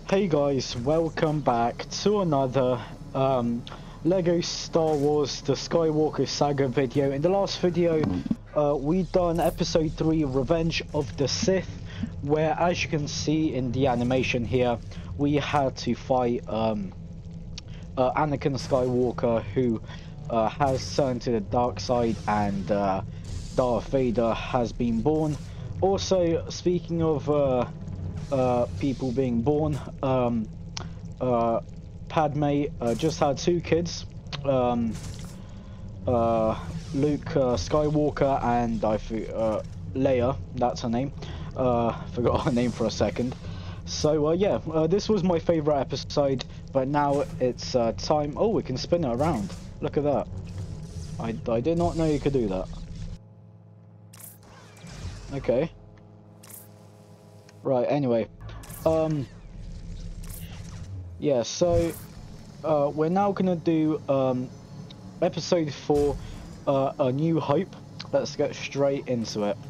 Hey guys, welcome back to another Lego Star Wars The Skywalker Saga video. In the last video, we done episode 3, Revenge of the Sith, where, as you can see in the animation here, we had to fight Anakin Skywalker, who has turned to the dark side, and Darth Vader has been born. Also, speaking of people being born, Padme just had 2 kids, Luke Skywalker and Leia, that's her name. Forgot her name for a second. So yeah, this was my favorite episode, but now it's time. Oh, we can spin it around. Look at that. I did not know you could do that. Okay. Right, anyway, yeah, so we're now gonna do episode 4, A New Hope. Let's get straight into it.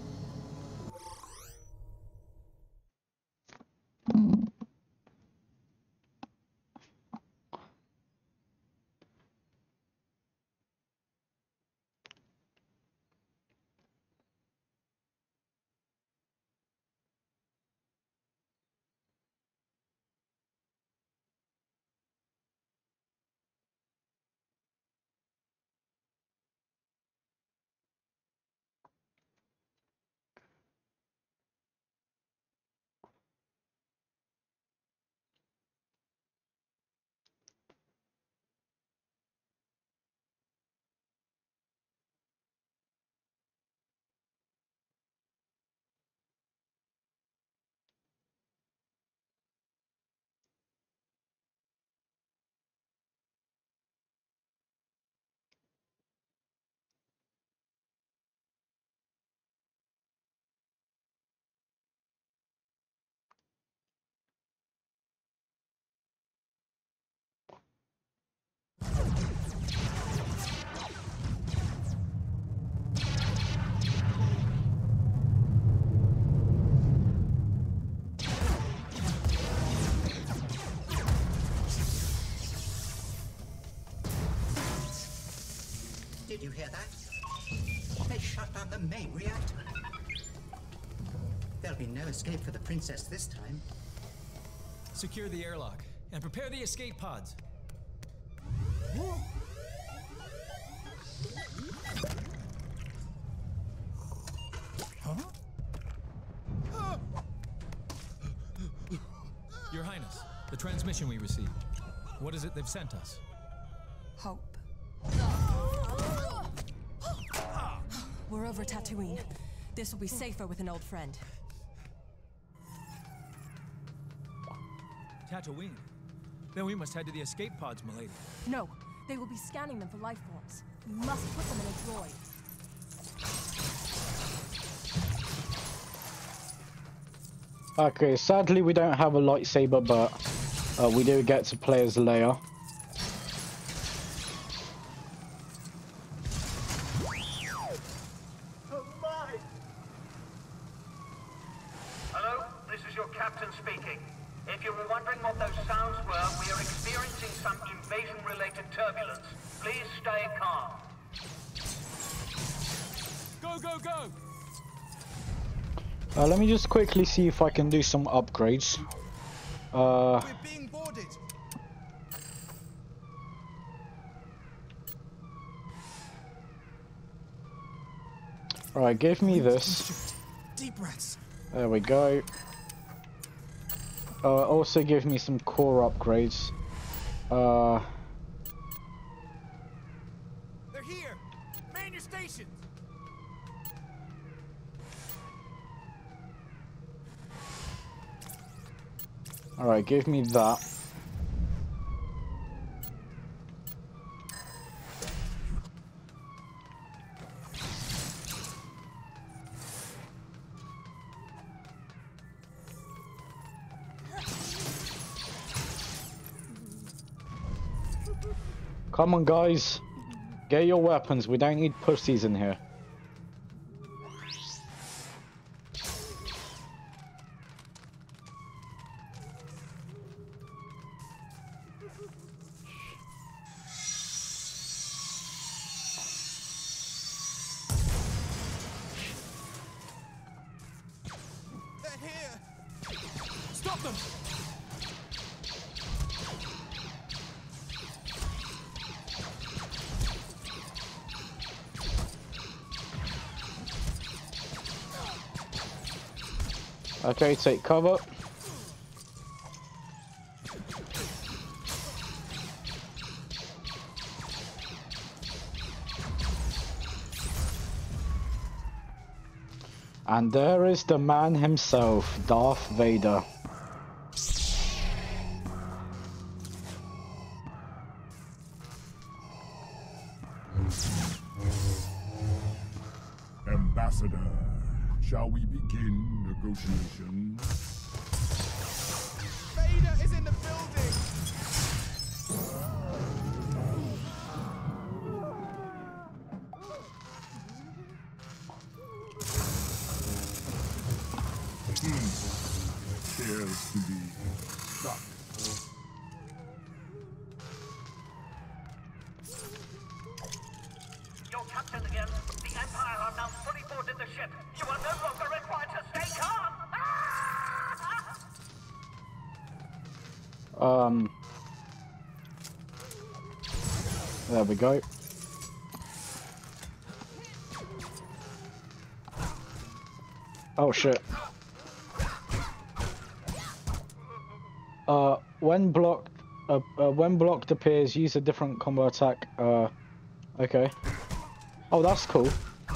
Did you hear that? They shut down the main reactor. There'll be no escape for the princess this time. Secure the airlock and prepare the escape pods. Huh? Your Highness, the transmission we received. What is it they've sent us? Hope. We're over Tatooine. This will be safer with an old friend. Tatooine? Then we must head to the escape pods, milady. No, they will be scanning them for life forms. We must put them in a droid. Okay, sadly we don't have a lightsaber, but we do get to play as Leia. Let me just quickly see if I can do some upgrades. We're being boarded. Alright, give me this. Deep breaths. There we go. Also give me some core upgrades. They're here. Man your stations. Alright, give me that. Come on, guys. Get your weapons. We don't need pussies in here. They're here. Stop them. Okay, take cover. And there is the man himself, Darth Vader. Ambassador, shall we begin negotiations? Vader is in the building. Appears to be stuck. Your captain again. The Empire have now fully boarded the ship. You are no longer required to stay calm. There we go. Oh shit. When blocked appears, use a different combo attack. Okay. Oh, that's cool.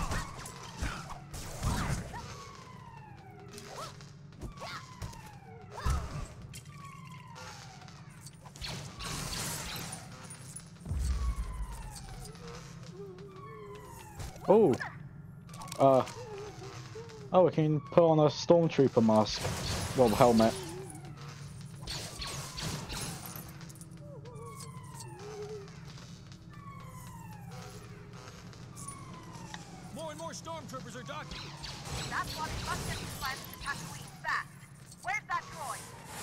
Oh. Oh, we can put on a stormtrooper mask. Well, helmet. More and more stormtroopers are docking. That's why we must get these plans to Tatooine fast. Where's that droid?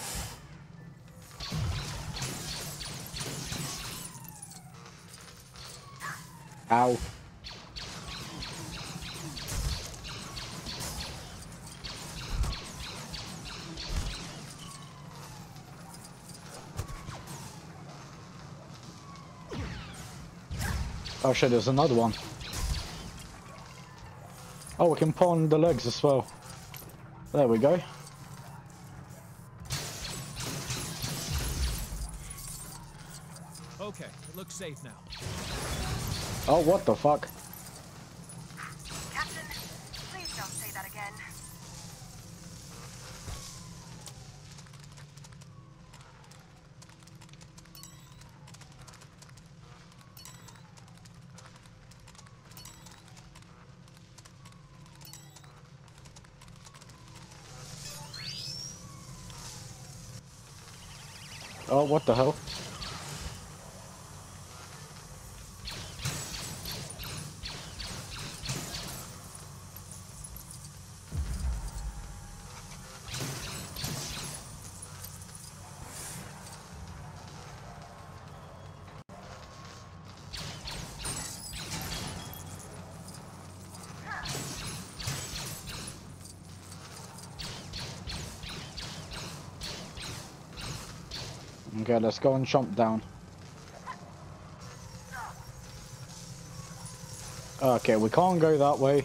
Ow. Oh shit, there's another one. Oh, we can pawn the legs as well. There we go. Okay, it looks safe now. Oh, what the fuck? Captain, please don't say that again. Oh, what the hell? Okay, let's go and jump down. Okay, we can't go that way.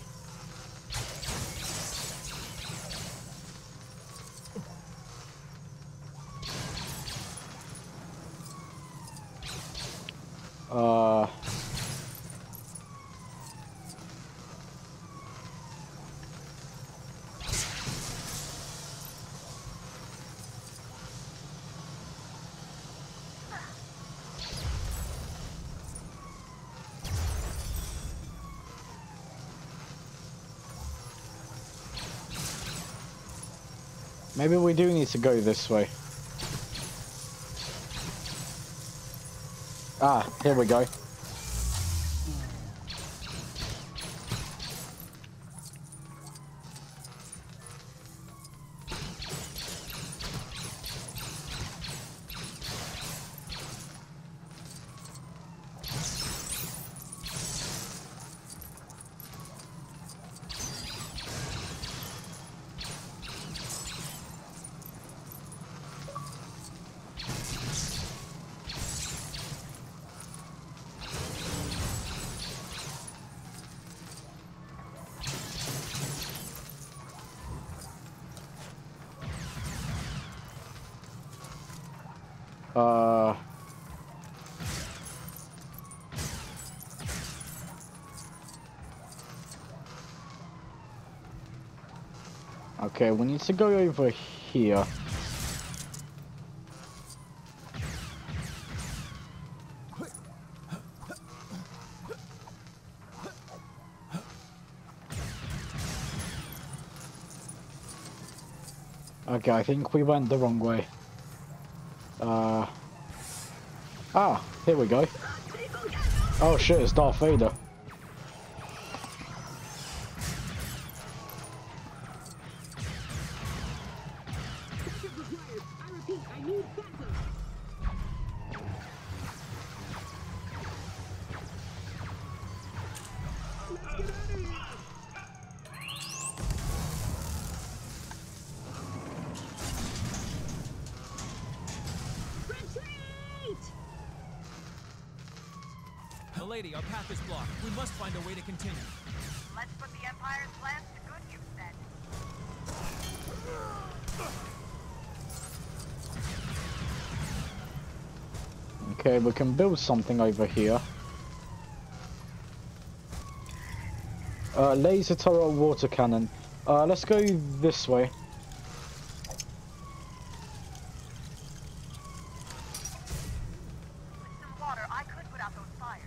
Maybe we do need to go this way. Ah, here we go. Uh... Okay, we need to go over here. Okay, I think we went the wrong way. Ah, here we go. Oh shit, it's Darth Vader. Milady, our path is blocked. We must find a way to continue. Let's put the Empire's plans to good use then. Okay, we can build something over here. Laser turret water cannon. Let's go this way. With some water, I could put out those fires.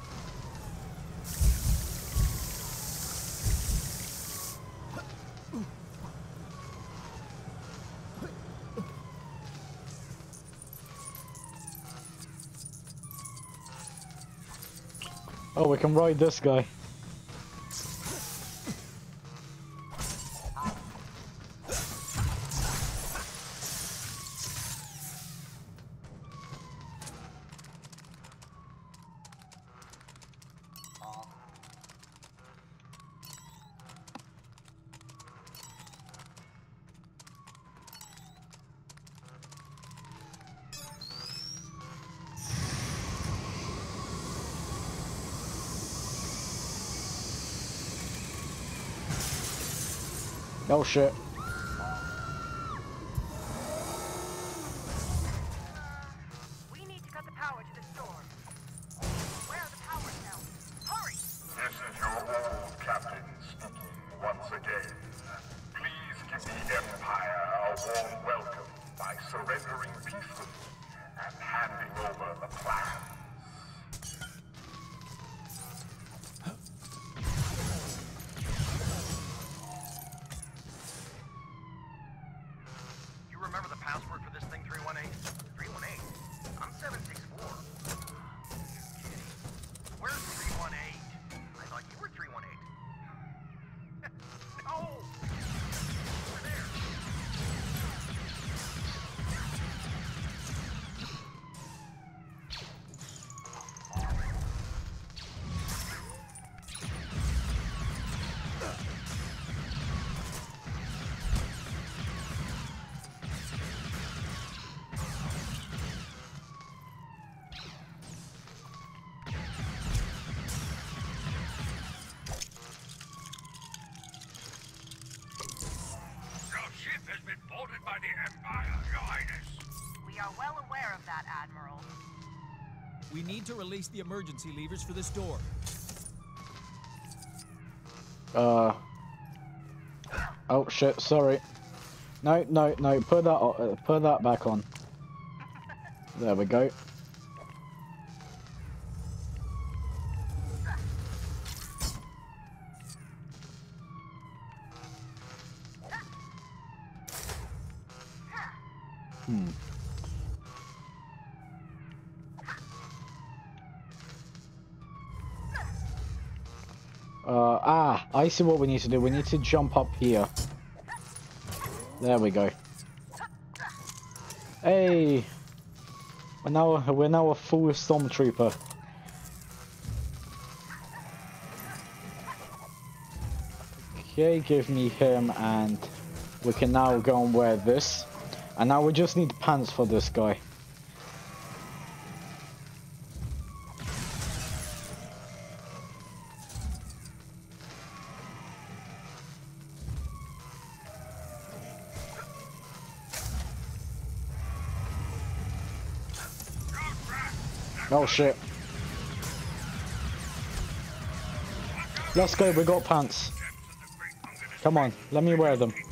Oh, we can ride this guy. Oh shit. We need to cut the power to the storm. Where are the power cells? Hurry! This is your old captain speaking once again. Please give the Empire a warm welcome by surrendering peacefully and handing over the plans. You remember the password for this thing, 318? 318? I'm 764. Kidding. Where's 318? I thought you were 318. No! Over there. Your ship has been boarded by the Empire, Your Highness. We are well aware of that, Admiral. We need to release the emergency levers for this door. Oh shit, sorry. No, no, no, put that back on. There we go. I see what we need to do. We need to jump up here. There we go. Hey! We're now a full stormtrooper. Okay, give me him, and we can now go and wear this. And now we just need pants for this guy. Oh shit. Let's go, we got pants. Come on, let me wear them.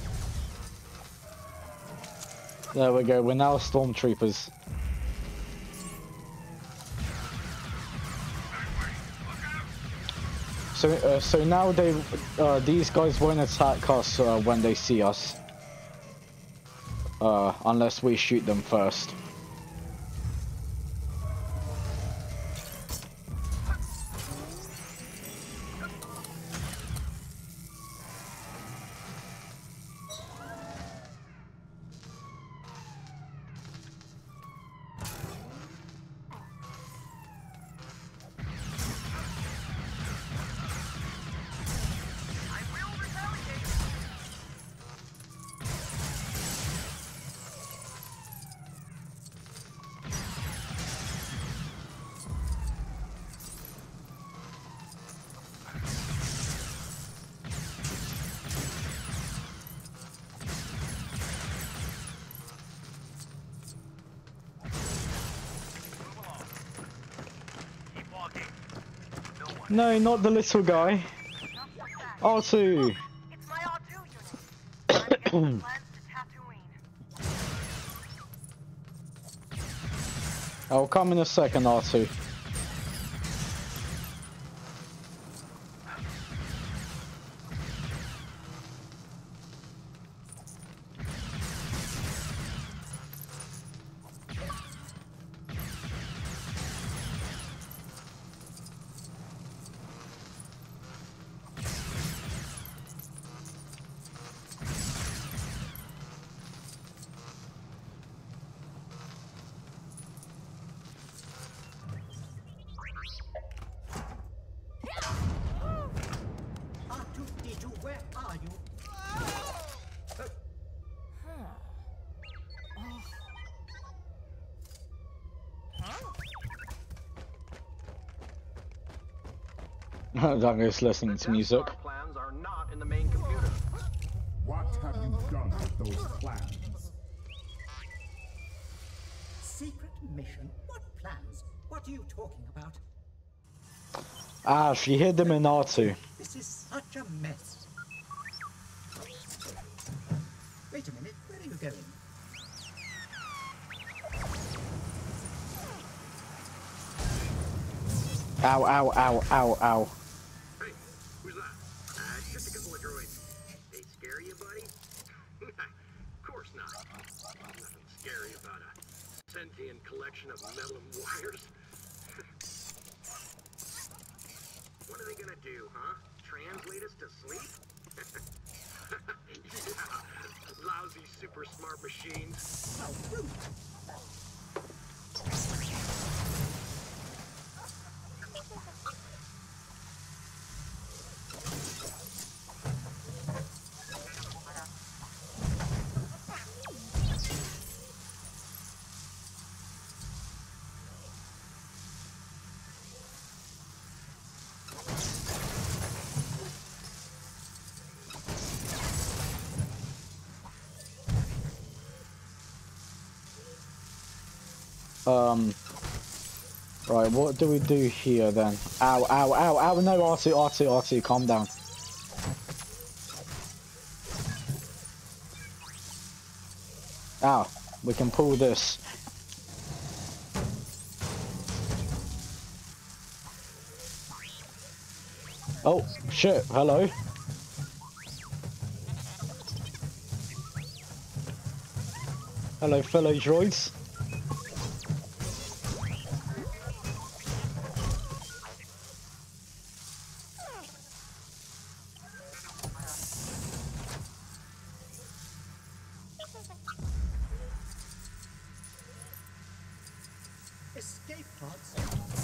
There we go, we're now stormtroopers. So now these guys won't attack us when they see us. Unless we shoot them first. No, not the little guy. R2. It's my R2 unit. I'm getting plans to Tatooine. I'll come in a second, R2. R2-D2, where are you? I'm just listening to music. Our plans are not in the main computer. What have you done with those plans? Secret mission? What plans? What are you talking about? Ah, she hid them in R2. This is such a mess. Wait a minute, where are you going? Ow, ow, ow, ow, ow. Hey, who's that? Just a couple of droids. They scare you, buddy? Of course not. Nothing scary about a sentient collection of metal and wires. What are they gonna do, huh? Translate us to sleep? Yeah, lousy super smart machines. How rude! Right, what do we do here then? Ow, ow, ow, ow, no, R2, R2, R2, calm down. Ow, we can pull this. Oh, shit, hello. Hello, fellow droids. Escape pods?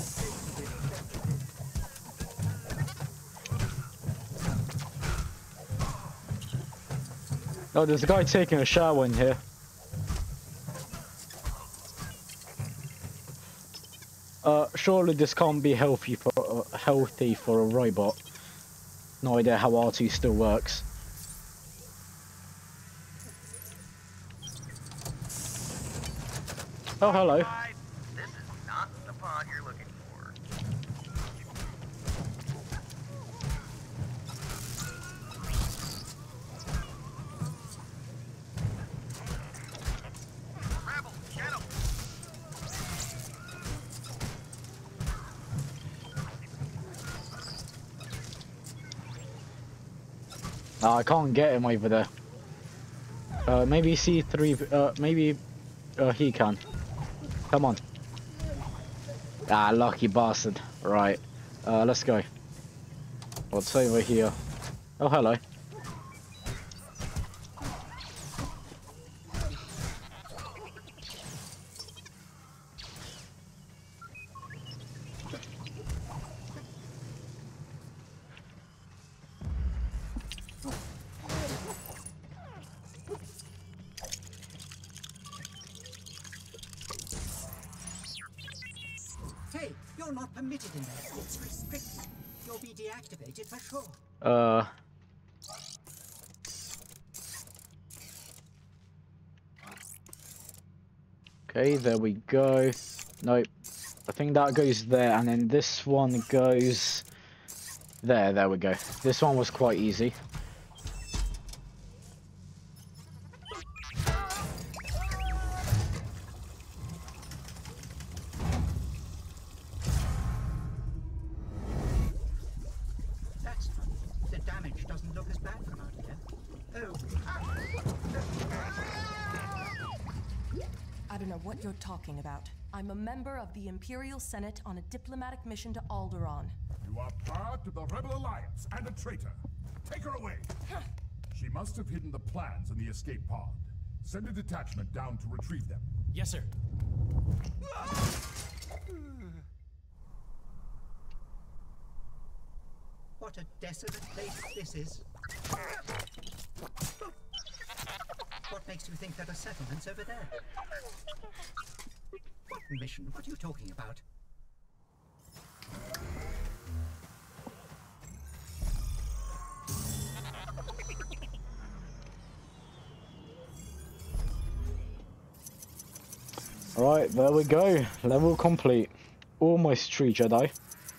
Oh, there's a guy taking a shower in here. Surely this can't be healthy for a robot. No idea how R2 still works. Oh, hello. This is not the fun. Oh, I can't get him over there. Maybe C3. Maybe he can. Come on. Ah, lucky bastard. Right. Let's go. What's over here? Oh, hello. Hey, you're not permitted in there. It's restricted. You'll be deactivated for sure. Okay, there we go. Nope. I think that goes there, and then this one goes there. There we go. This one was quite easy. That's funny. The damage doesn't look as bad from out here. Oh. I don't know what you're talking about. I'm a member of the Imperial Senate on a diplomatic mission to Alderaan. You are part of the Rebel Alliance and a traitor. Take her away. She must have hidden the plans in the escape pod. Send a detachment down to retrieve them. Yes, sir. What a desolate place this is. What makes you think there are settlements over there? What mission? What are you talking about? Right, there we go. Level complete. Almost tree Jedi.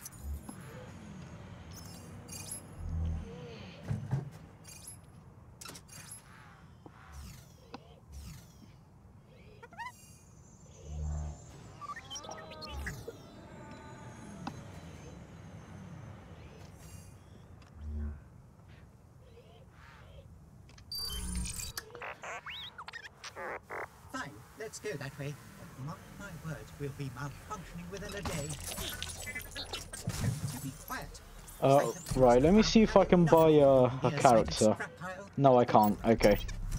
Fine, let's go that way. But mark my words, we'll be malfunctioning within a day. To be quiet. Right, let me see if I can buy a character. No, I can't. Okay.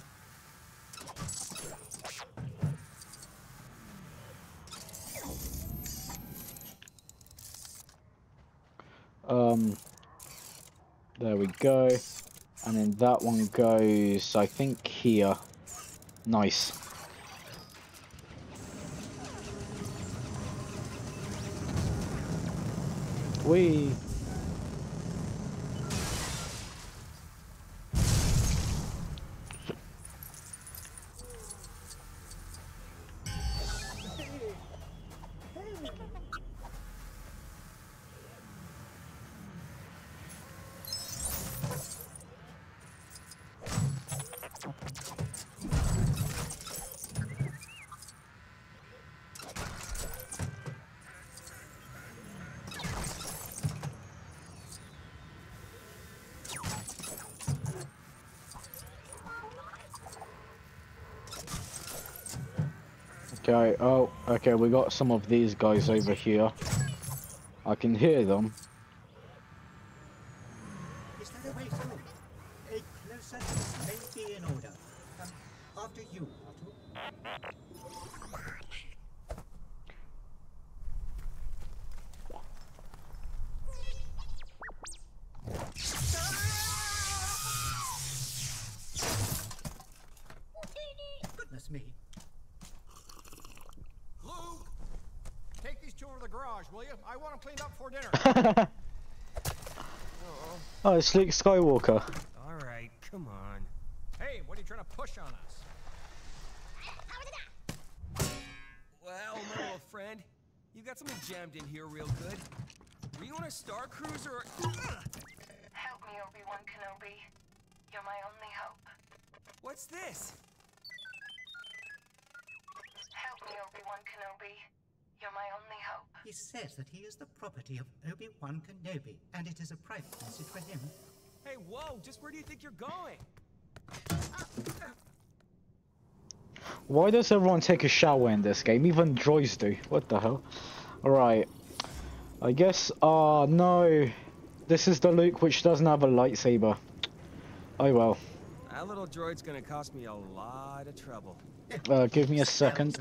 There we go. And then that one goes, I think, here. Nice. Whee! Okay, oh, okay, we got some of these guys over here. I can hear them. Is there a way through? A closer look may be in order. After you, Otto. Goodness me. Luke, take these two over to the garage, will you? I want them cleaned up before dinner. Oh, it's Luke Skywalker. All right, come on. Hey, what are you trying to push on us? Well, my little friend, you got something jammed in here real good. Were you on a Star Cruiser or... Help me, Obi-Wan Kenobi. You're my only hope. What's this? Help me, Obi-Wan Kenobi. You're my only hope. He says that he is the property of Obi-Wan Kenobi, and it is a private message for him. Hey, whoa, just where do you think you're going? Why does everyone take a shower in this game? Even droids do. What the hell? Alright. I guess, no. This is the Luke which doesn't have a lightsaber. Oh well. That little droid's gonna cost me a lot of trouble. Give me a second.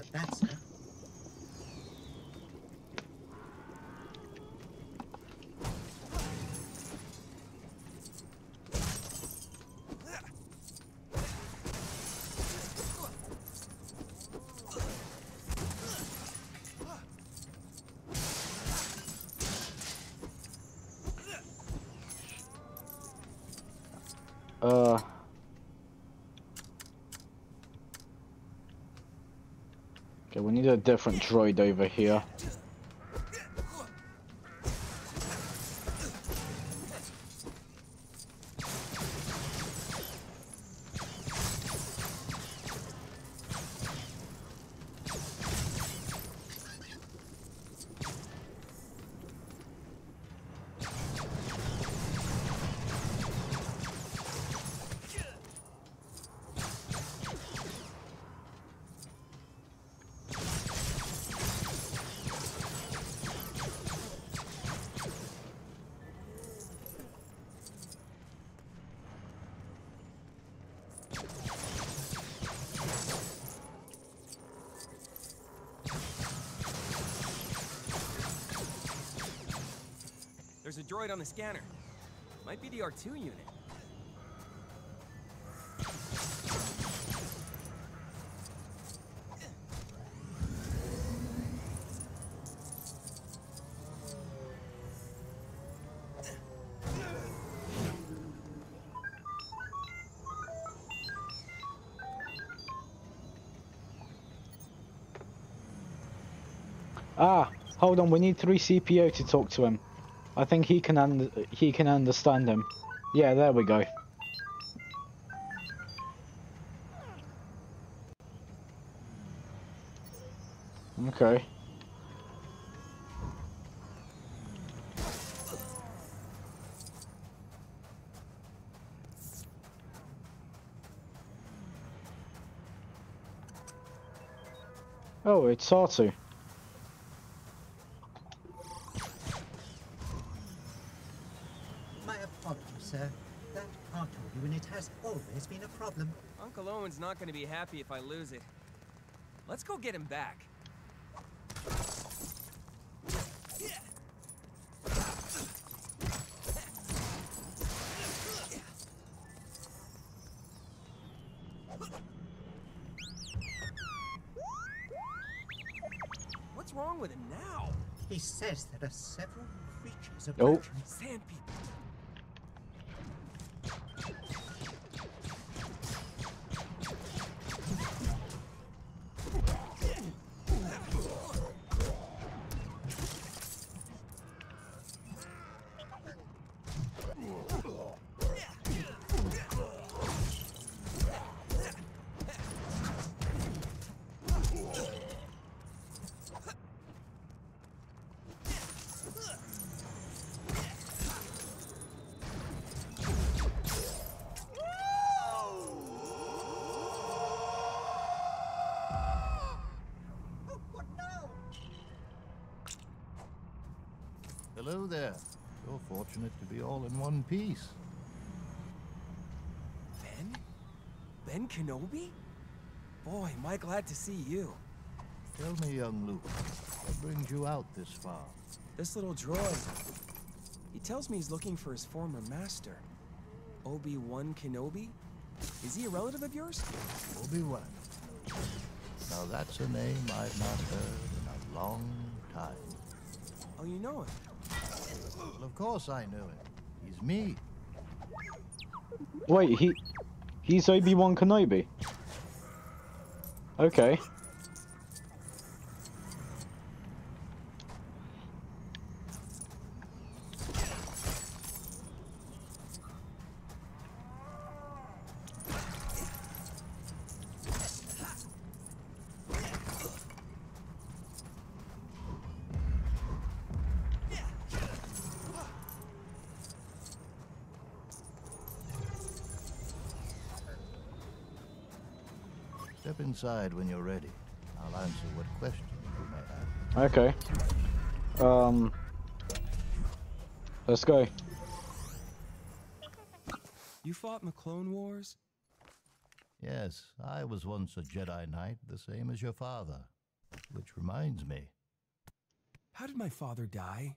Okay, we need a different droid over here. There's a droid on the scanner. Might be the R2 unit. Ah, hold on, we need 3CPO to talk to him. I think he can understand him. Yeah, there we go. Okay. Oh, it's R2. My apologies, sir. That R2 unit has always been a problem. Uncle Owen's not going to be happy if I lose it. Let's go get him back. What's wrong with him now? He says there are several creatures Oh. approaching. Sand people. Hello there. You're fortunate to be all in one piece. Ben? Ben Kenobi? Boy, am I glad to see you. Tell me, young Luke, what brings you out this far? This little droid. He tells me he's looking for his former master. Obi-Wan Kenobi? Is he a relative of yours? Obi-Wan. Now that's a name I've not heard in a long time. Oh, you know him? Well, of course I know him. He's me. Wait, he's Obi-Wan Kenobi? Okay. Step inside when you're ready. I'll answer what questions you may have. Okay. Let's go. You fought in the Clone Wars? Yes, I was once a Jedi Knight, the same as your father. Which reminds me. How did my father die?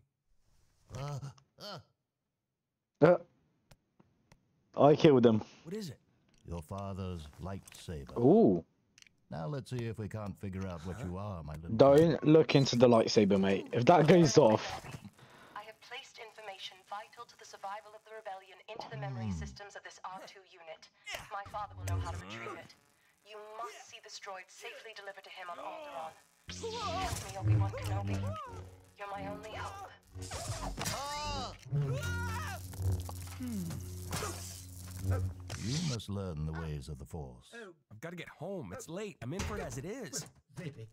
I killed him. What is it? Your father's lightsaber. Ooh. Now let's see if we can't figure out what you are, my little... Don't look into the lightsaber, mate. If that goes off... I have placed information vital to the survival of the rebellion into the memory systems of this R2 unit. My father will know how to retrieve it. You must see this droid safely delivered to him on Alderaan. Help me, Obi-Wan Kenobi. You're my only hope. You must learn the ways of the Force. I've got to get home. It's late. I'm in for it as it is. Baby.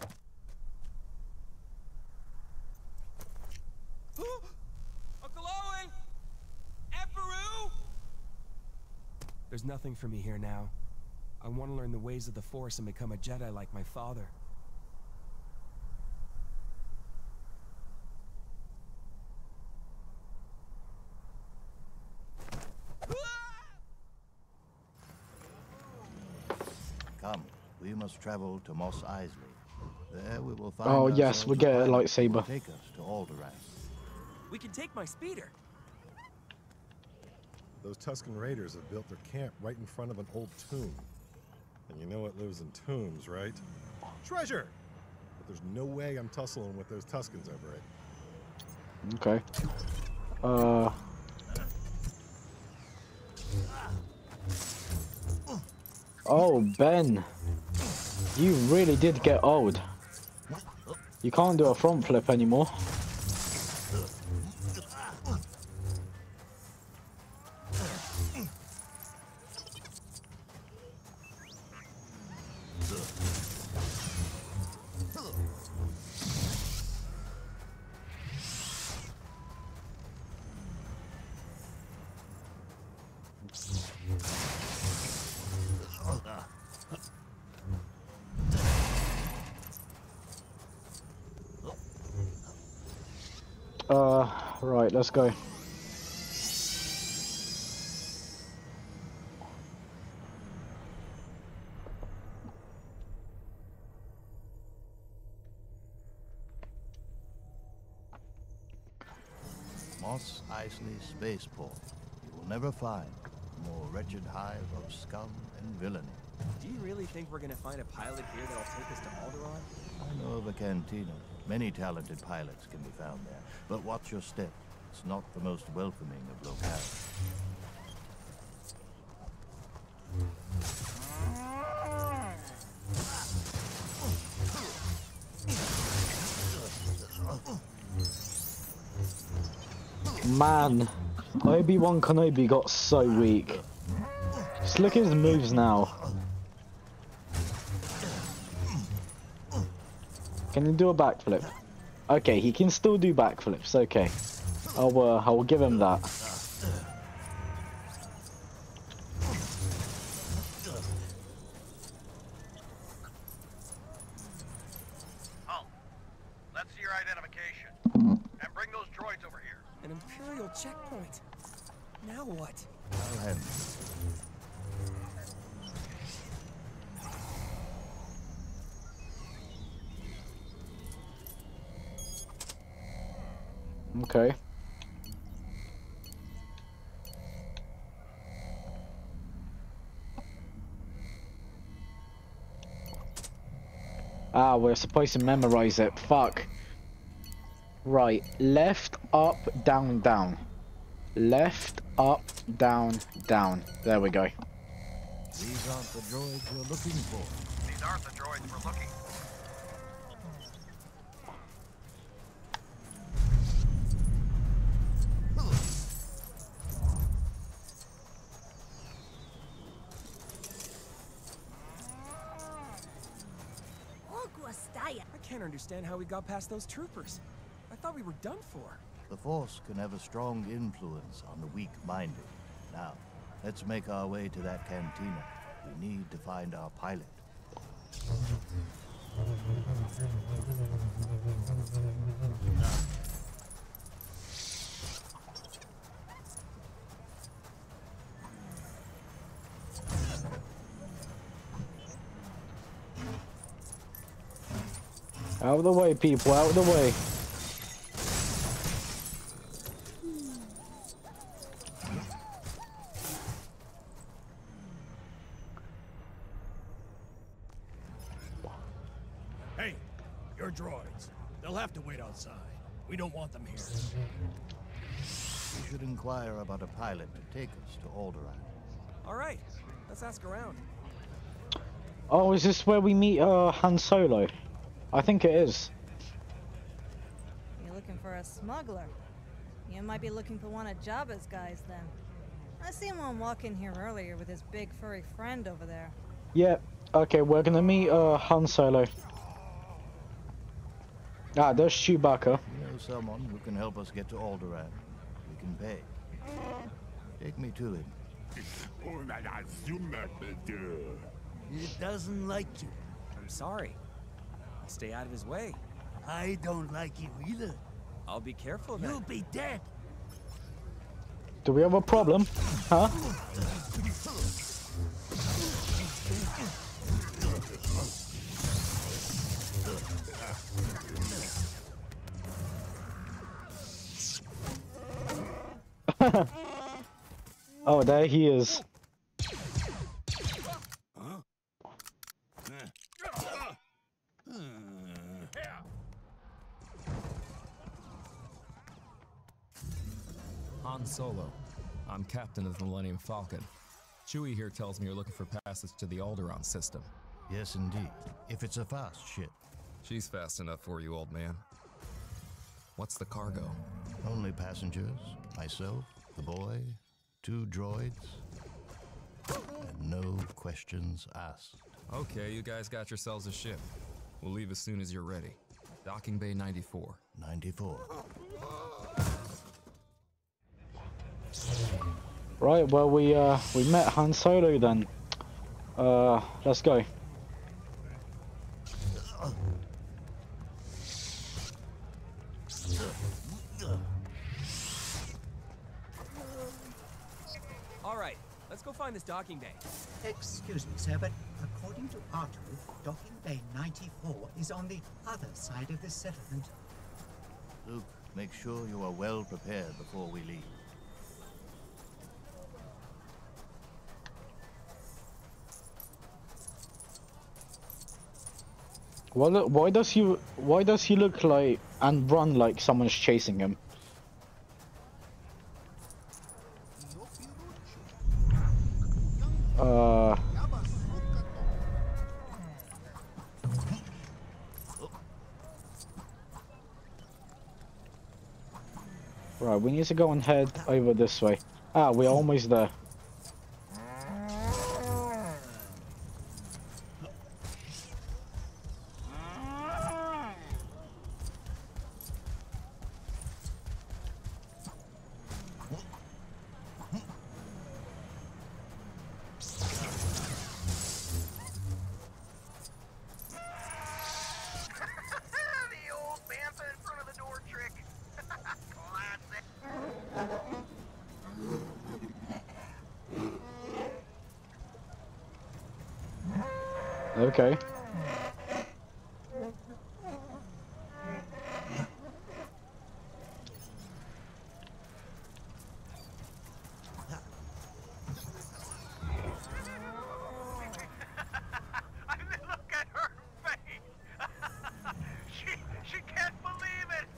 Uncle Owen! Emperor! There's nothing for me here now. I want to learn the ways of the Force and become a Jedi like my father. Come, we must travel to Mos Eisley. There we will find. Oh yes, we get a lightsaber. Take us to Alderaan. We can take my speeder. Those Tusken Raiders have built their camp right in front of an old tomb. And you know what lives in tombs, right? Treasure! But there's no way I'm tussling with those Tuskens over it. Okay. Oh, Ben. You really did get old. You can't do a front flip anymore. Right, let's go. Mos Eisley Spaceport. You will never find a more wretched hive of scum and villainy. Do you really think we're gonna find a pilot here that'll take us to Alderaan? I know of a cantina. Many talented pilots can be found there. But watch your step. It's not the most welcoming of locales. Man, Obi-Wan Kenobi got so weak. Just look at his moves now. Can he do a backflip? Okay, he can still do backflips. Okay, I'll give him that. Oh, let's see your identification. And bring those droids over here. An Imperial checkpoint. Now what? I'll handle it. Okay. Ah, we're supposed to memorize it. Fuck. Right. Left, up, down, down. Left, up, down, down. There we go. These aren't the droids you're looking for. These aren't the droids we're looking for. I can't understand how we got past those troopers. I thought we were done for. The Force can have a strong influence on the weak-minded. Now, let's make our way to that cantina. We need to find our pilot. Out of the way, people, out of the way. Hey, your droids. They'll have to wait outside. We don't want them here. We should inquire about a pilot to take us to Alderaan. All right, let's ask around. Oh, is this where we meet Han Solo? I think it is. You're looking for a smuggler. You might be looking for one of Jabba's guys then. I seen one walk in here earlier with his big furry friend over there. Yeah, okay, we're gonna meet Han Solo. Ah, there's Chewbacca. You know someone who can help us get to Alderaan. We can pay. Take me to him. It doesn't like you. I'm sorry. I'll stay out of his way. I don't like you either. I'll be careful then. You'll be dead. Do we have a problem? Huh? Oh, there he is. Han Solo. I'm captain of the Millennium Falcon. Chewie here tells me you're looking for passage to the Alderaan system. Yes, indeed. If it's a fast ship. She's fast enough for you, old man. What's the cargo? Only passengers, myself, the boy, 2 droids, and no questions asked. Okay, you guys got yourselves a ship. We'll leave as soon as you're ready. Docking Bay 94. 94. Right, well we met Han Solo then. Let's go. All right, let's go find this docking bay. Excuse me, sir, but according to R2, docking bay 94 is on the other side of this settlement. Luke, make sure you are well prepared before we leave. Why does he look like and run like someone's chasing him? Right, we need to go and head over this way. Ah, we're almost there. Okay. Look at her face. she can't believe it.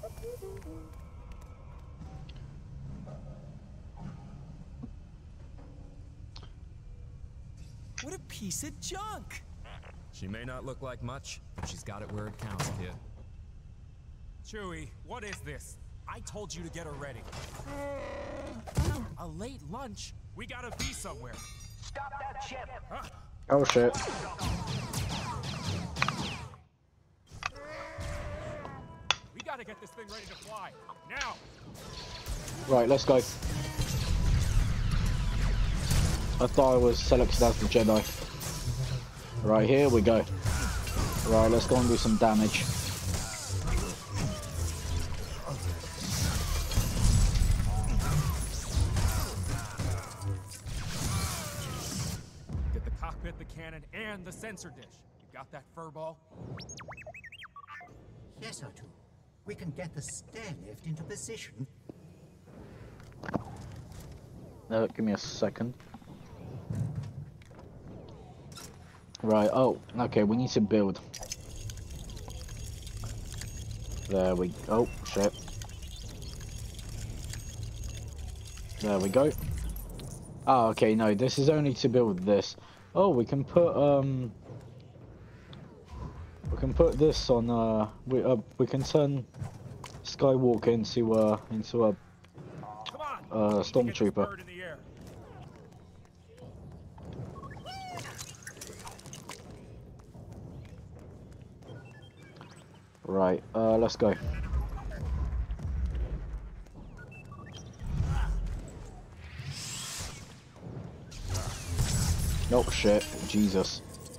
What a piece of junk! She may not look like much, but she's got it where it counts, kid. Chewie, what is this? I told you to get her ready. A late lunch? We gotta be somewhere. Stop that ship! Huh? Oh shit. We gotta get this thing ready to fly. Now! Right, let's go. I thought I was selected as the Jedi. Right, here we go. Right, let's go and do some damage. Get the cockpit, the cannon, and the sensor dish. You got that, furball? Yes, R2. We can get the stair lift into position. Give me a second. Right, oh, okay, we need to build. There we go. Oh, shit. There we go. Ah, okay, no, this is only to build this. Oh, we can put this on, we can turn Skywalker into a stormtrooper. Right, let's go. Oh shit, Jesus.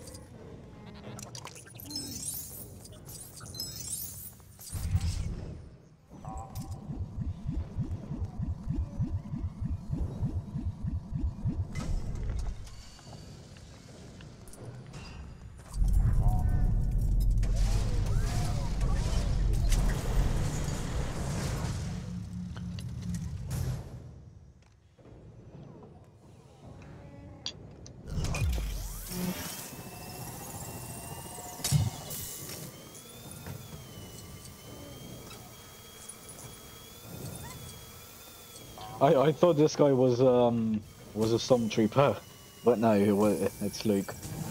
I thought this guy was a stormtrooper, but no, it's Luke.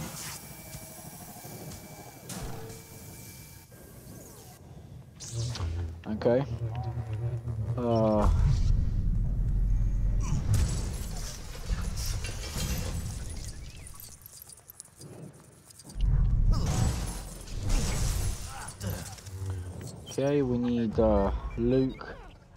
Okay. Okay, we need Luke.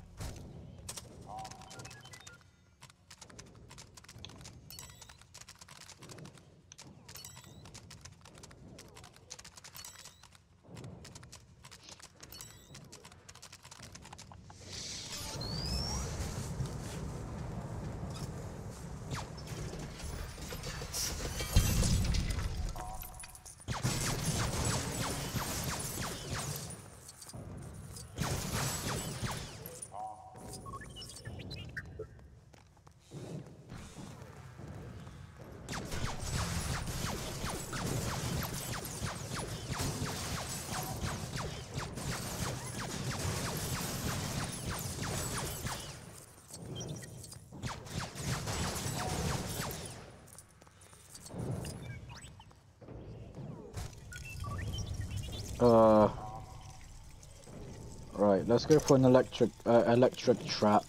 Right, let's go for an electric trap.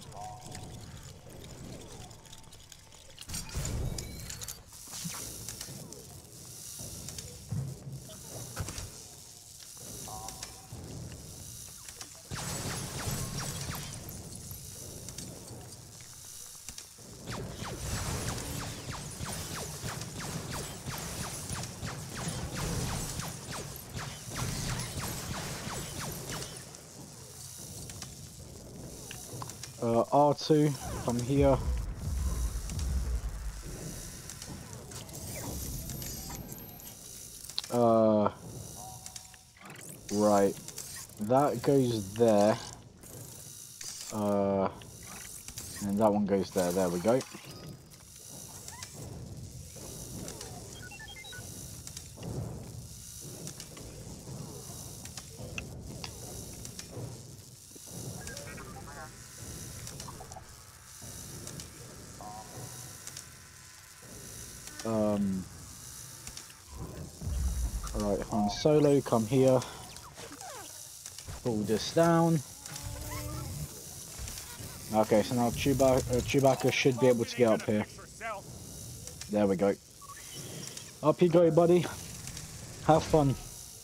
R2 from here. Right, that goes there. And that one goes there. There we go. Alright, Han Solo, come here. Pull this down. Okay, so now Chewbacca should be able to get up here. There we go. Up you go, buddy. Have fun.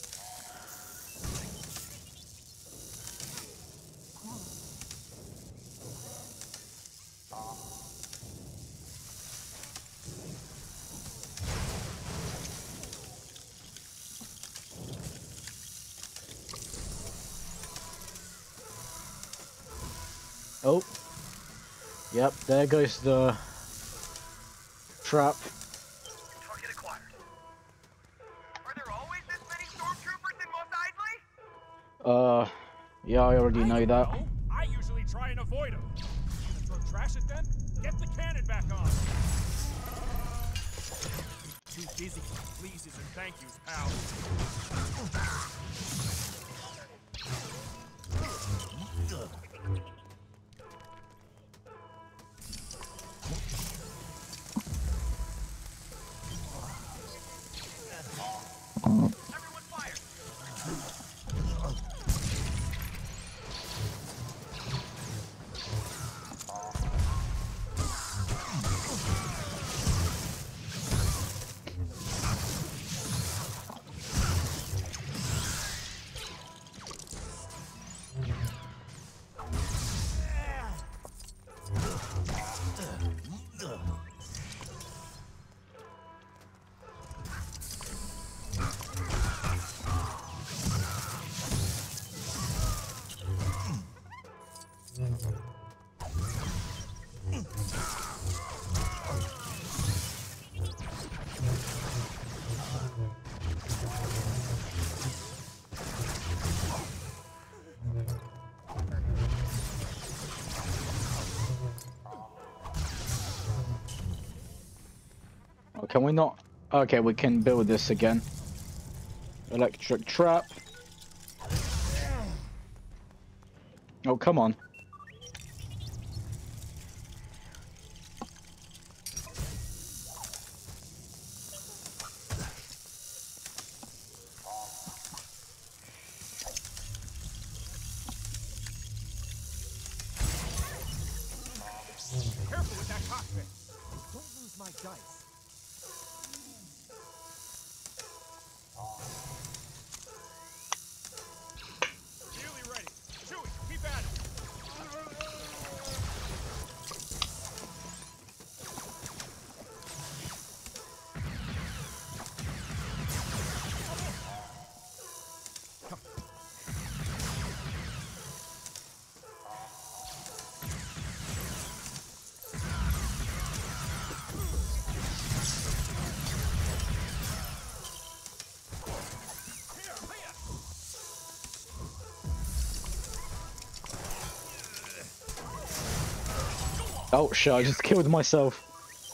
Oh, yep, there goes the trap. Target acquired. Are there always this many stormtroopers in Mos Eisley? Yeah, I already know that. I usually try and avoid them. You gonna throw trash at them? Get the cannon back on. Too busy with pleases and thank yous, pal. Can we not? Okay, we can build this again. Electric trap. Oh, come on. Careful with that cockpit. Don't lose my dice. Nearly ready. Chewie, keep at it. Oh shit, I just killed myself.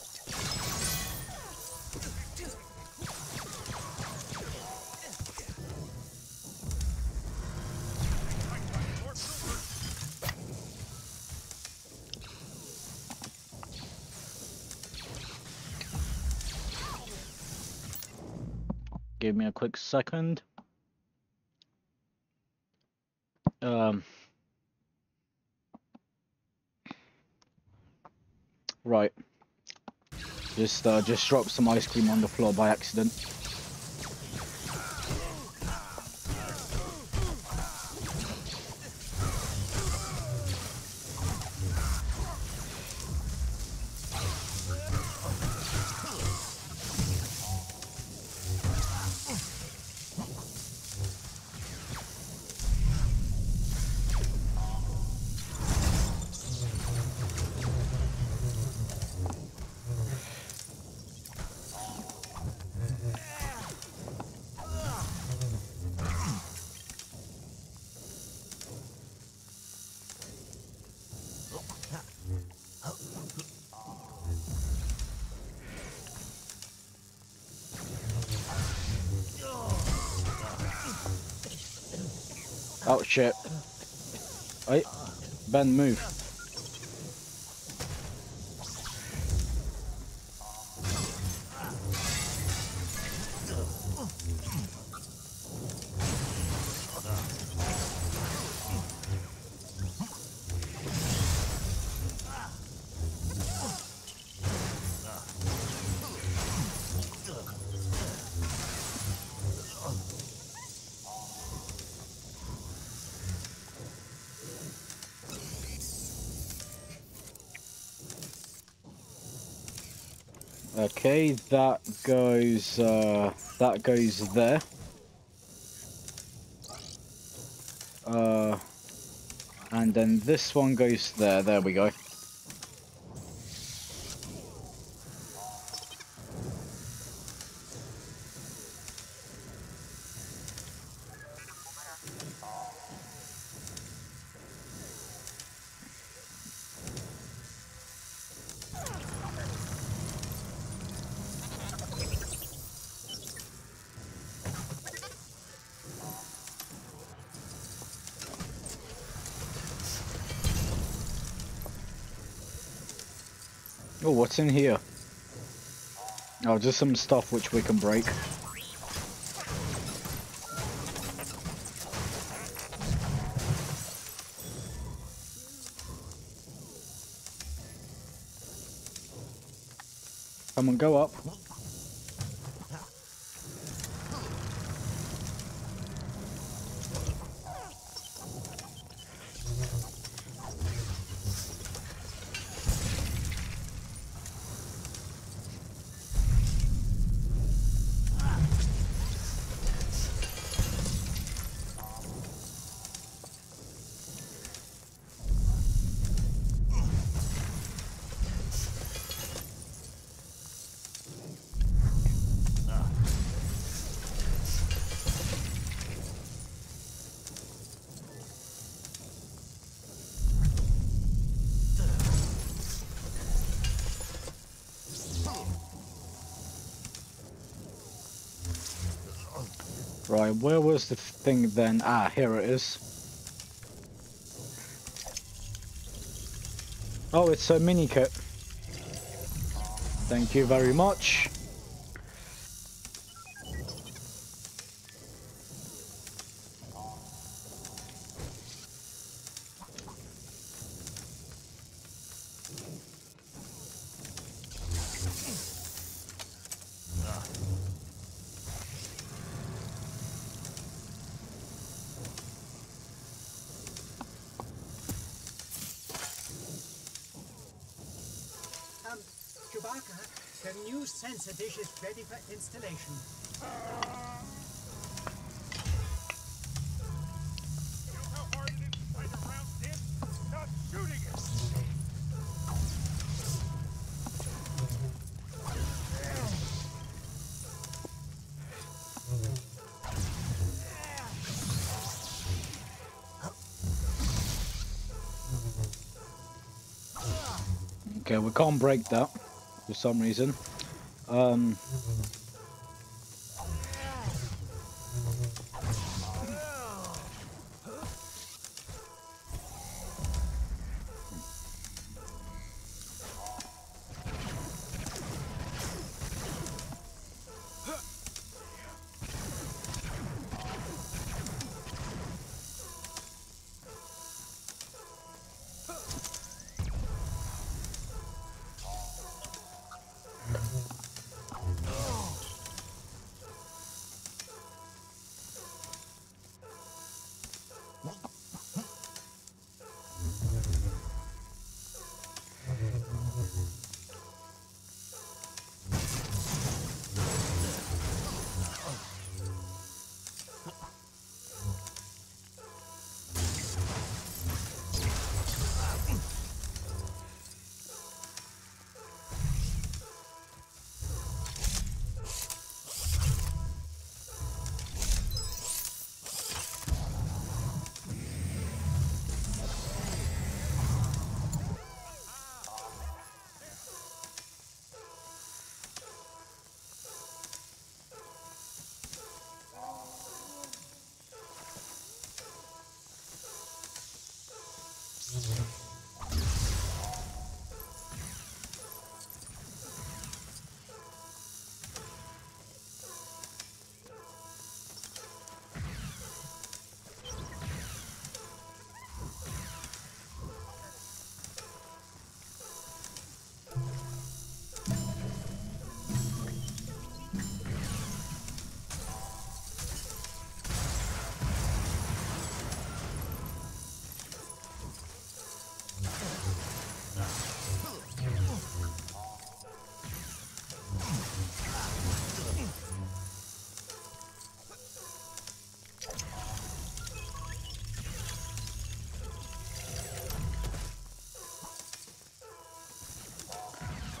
Give me a quick second. Right. Just dropped some ice cream on the floor by accident. Oh shit. Wait, Ben, move. Okay, that goes there. And then this one goes there. There we go. Oh, what's in here? Oh, just some stuff which we can break. Come on, go up. Right, where was the thing then? Ah, here it is. Oh, it's a mini kit. Thank you very much. Chewbacca, the new sensor dish is ready for installation. You know how hard it is to fight around this? Stop shooting it! Okay, we can't break that for some reason.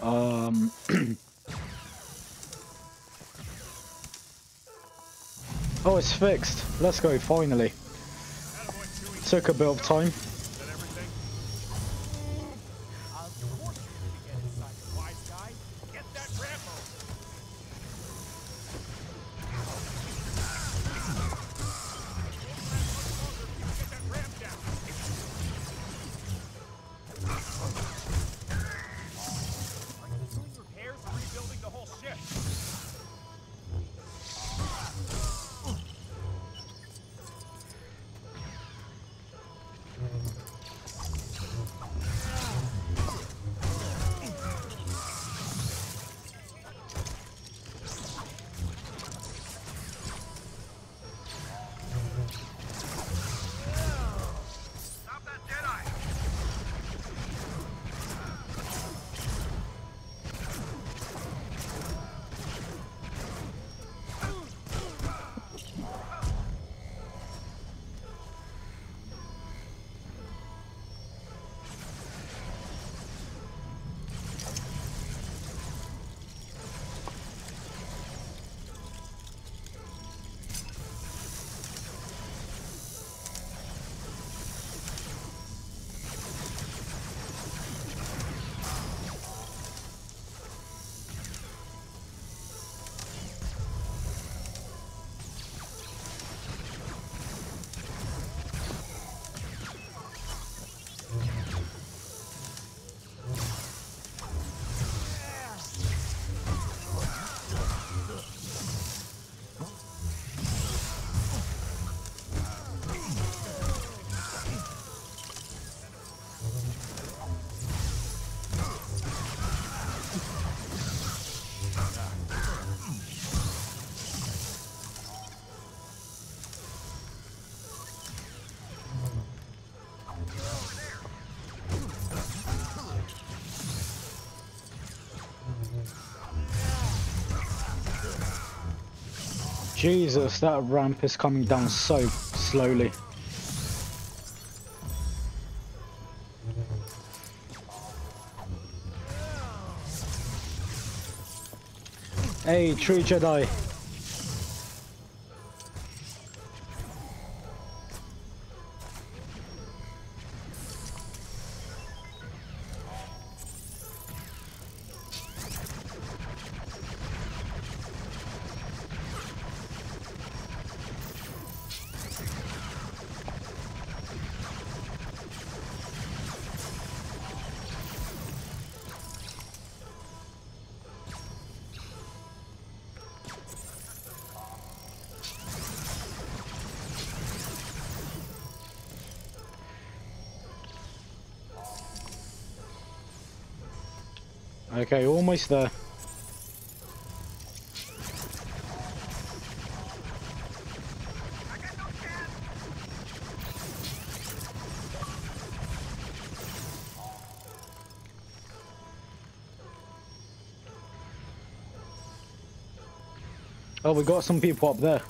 Oh, it's fixed. Let's go, finally. Took a bit of time. Jesus, that ramp is coming down so slowly. Hey, true Jedi. Okay, almost there. Oh, we got some people up there.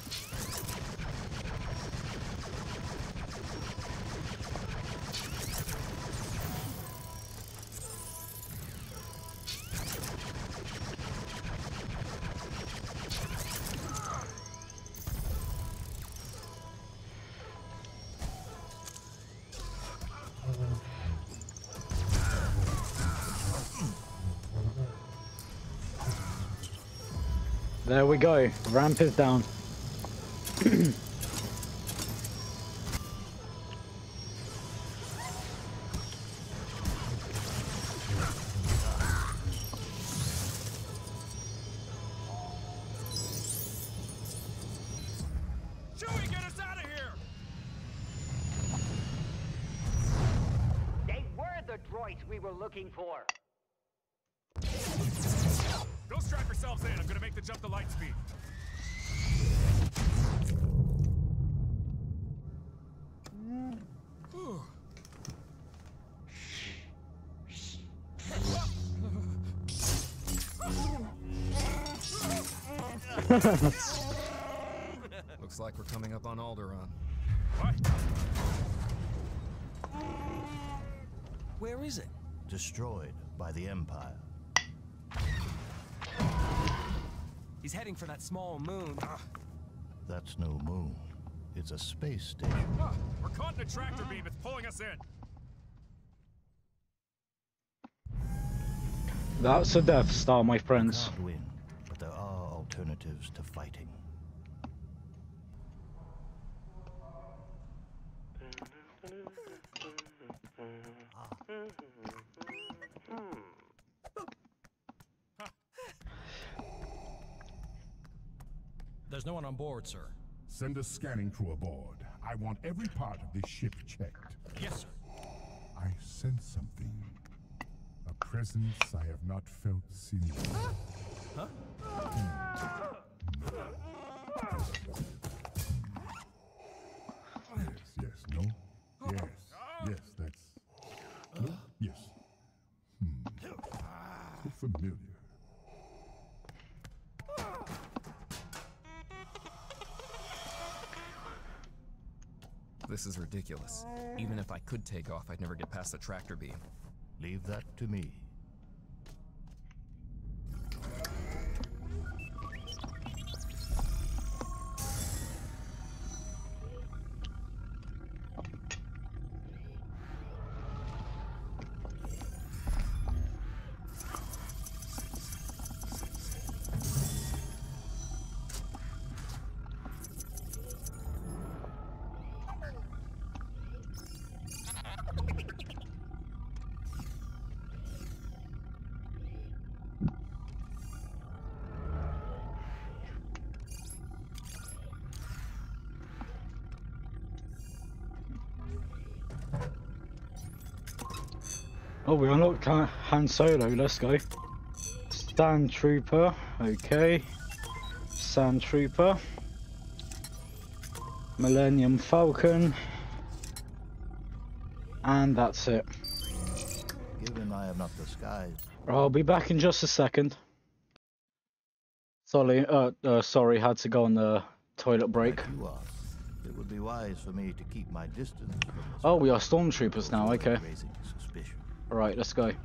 There we go, ramp is down. Chewie, get us out of here! They were the droids we were looking for. Go strap yourselves in. I'm gonna make the jump to light speed. Looks like we're coming up on Alderaan. What? Where is it? Destroyed by the Empire. He's heading for that small moon. That's no moon. It's a space station. We're caught in a tractor beam. It's pulling us in. That's a Death Star, my friends. You can't win, but there are alternatives to fighting. There's no one on board, sir. Send a scanning crew aboard. I want every part of this ship checked. Yes, sir. I sense something. A presence I have not felt since. Huh? Yes, no? Yes, yes, that's... No? Yes. So familiar. This is ridiculous. Even if I could take off, I'd never get past the tractor beam. Leave that to me. Oh, we unlocked Han Solo, let's go. Sand Trooper, okay. Sand Trooper. Millennium Falcon. And that's it. Given I have not disguised. I'll be back in just a second. Sorry, sorry, had to go on the toilet break. Like you are. It would be wise for me to keep my distance from this. Oh, we are stormtroopers now, okay. Raising suspicion. Alright, let's go.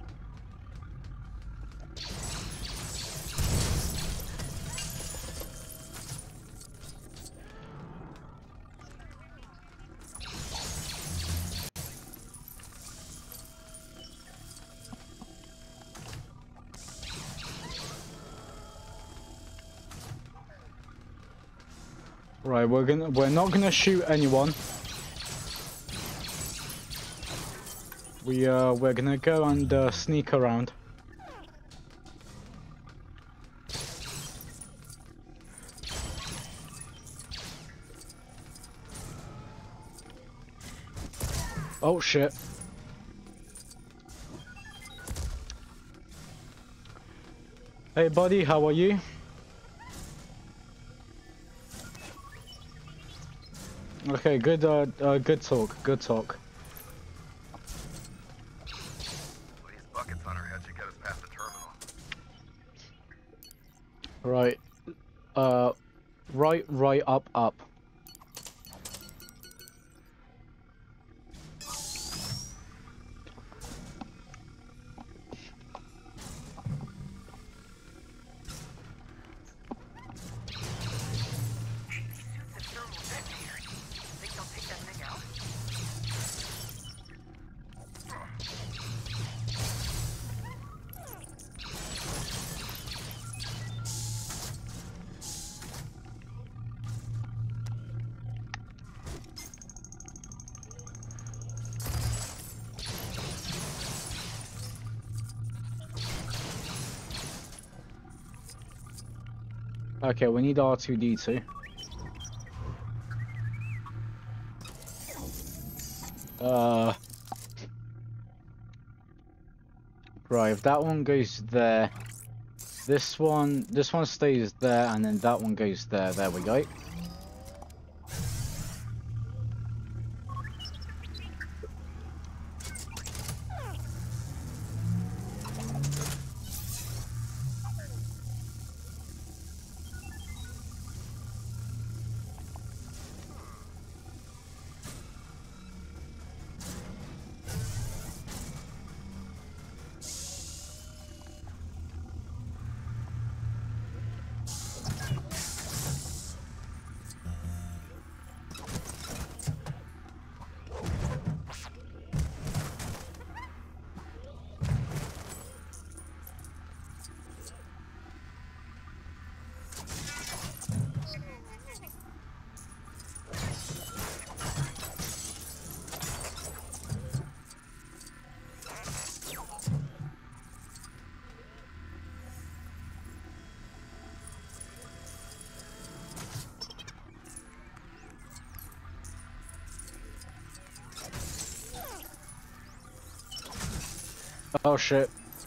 Right, we're not gonna shoot anyone. We're gonna go and sneak around. Oh shit. Hey buddy, how are you? Okay, good good talk, good talk. These buckets on our head should get us past the terminal. Right. Right, up. Okay, we need R2-D2. Right, if that one goes there, this one stays there, and then that one goes there. There we go. Oh shit.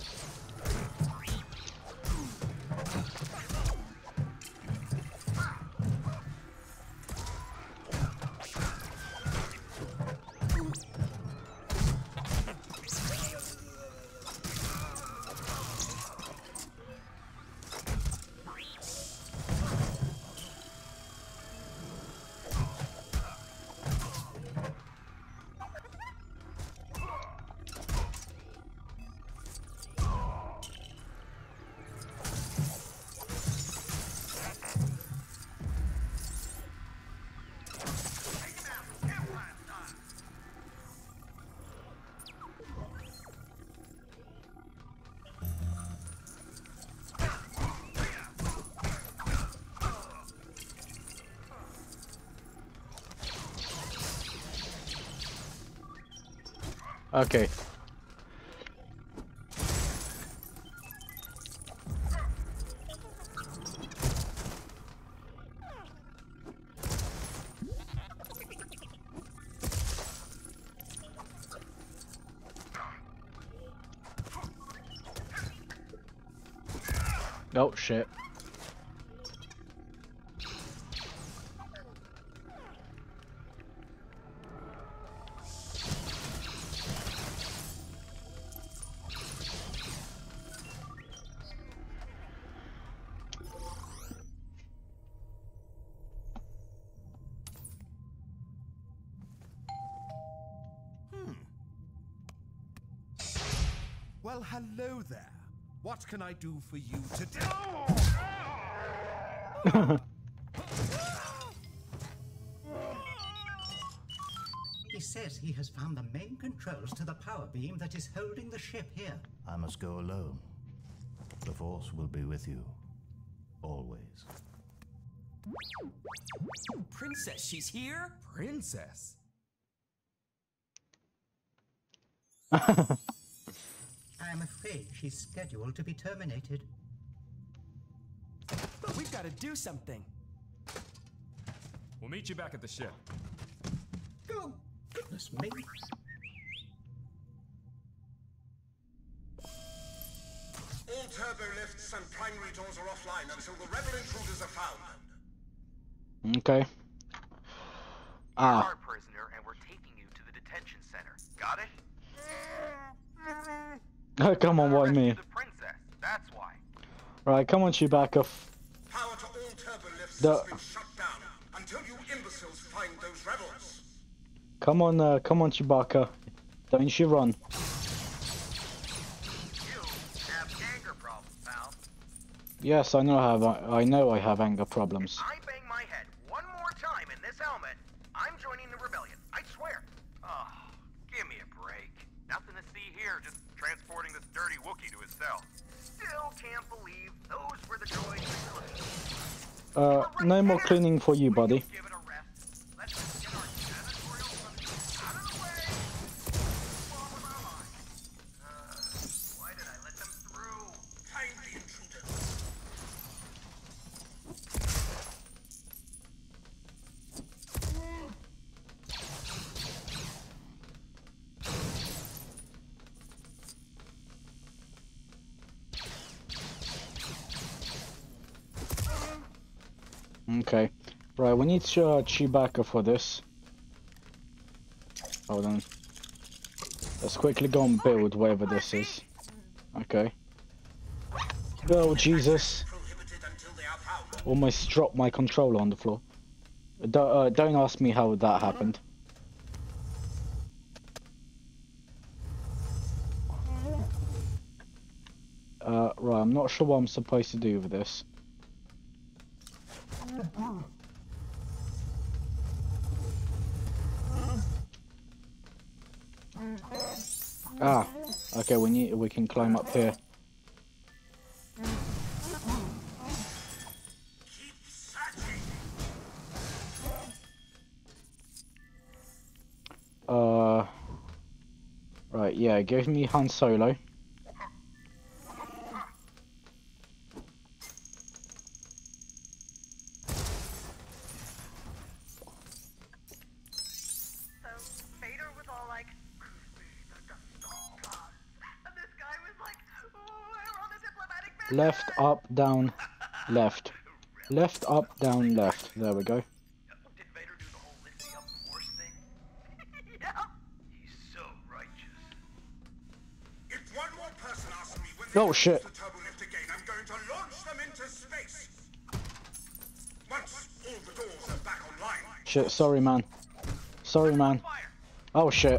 Okay. Oh shit. Well, hello there. What can I do for you today? He says he has found the main controls to the power beam that is holding the ship here. I must go alone. The Force will be with you. Always. Princess, she's here? Princess? I'm afraid she's scheduled to be terminated. But we've got to do something. We'll meet you back at the ship. Oh, goodness me. All turbo lifts and primary doors are offline until the rebel intruders are found. Okay. You're our prisoner, and we're taking you to the detention center. Got it? Oh, come on, why me? The princess. That's why. Right, come on, Chewbacca. Power to all turbo lifts The- has been shut down until you imbeciles find those rebels. Come on, Chewbacca. Don't you run. You have anger problems, pal. Yes, I know I have anger problems. I bang my head one more time in this helmet, I'm joining the rebellion. I swear. Oh, give me a break. Nothing to see here, just transporting this dirty Wookiee to his cell. Still can't believe those were the droids. No more cleaning for you, buddy. Give it a rest. Let's just get our janitorial function out of the way. Move on with our lives. Why did I let them through? Find the intruder. Okay. Right, we need Chewbacca for this. Hold on. Let's quickly go and build whatever this is. Okay. Oh, Jesus. Almost dropped my controller on the floor. Don't ask me how that happened. Right, I'm not sure what I'm supposed to do with this. Ah, okay, we can climb up here. Right, yeah, give me Han Solo. So Vader was all like, "And this guy Left, up, down, left. Left, up, down, left. There we go. Did Vader do the whole lift me up force thing? Yeah. He's so righteous. If one more person asks me when Oh shit. the turbo lift again, I'm going to launch them into space. Once all the doors are back online. Shit, sorry man. Sorry man. Oh shit.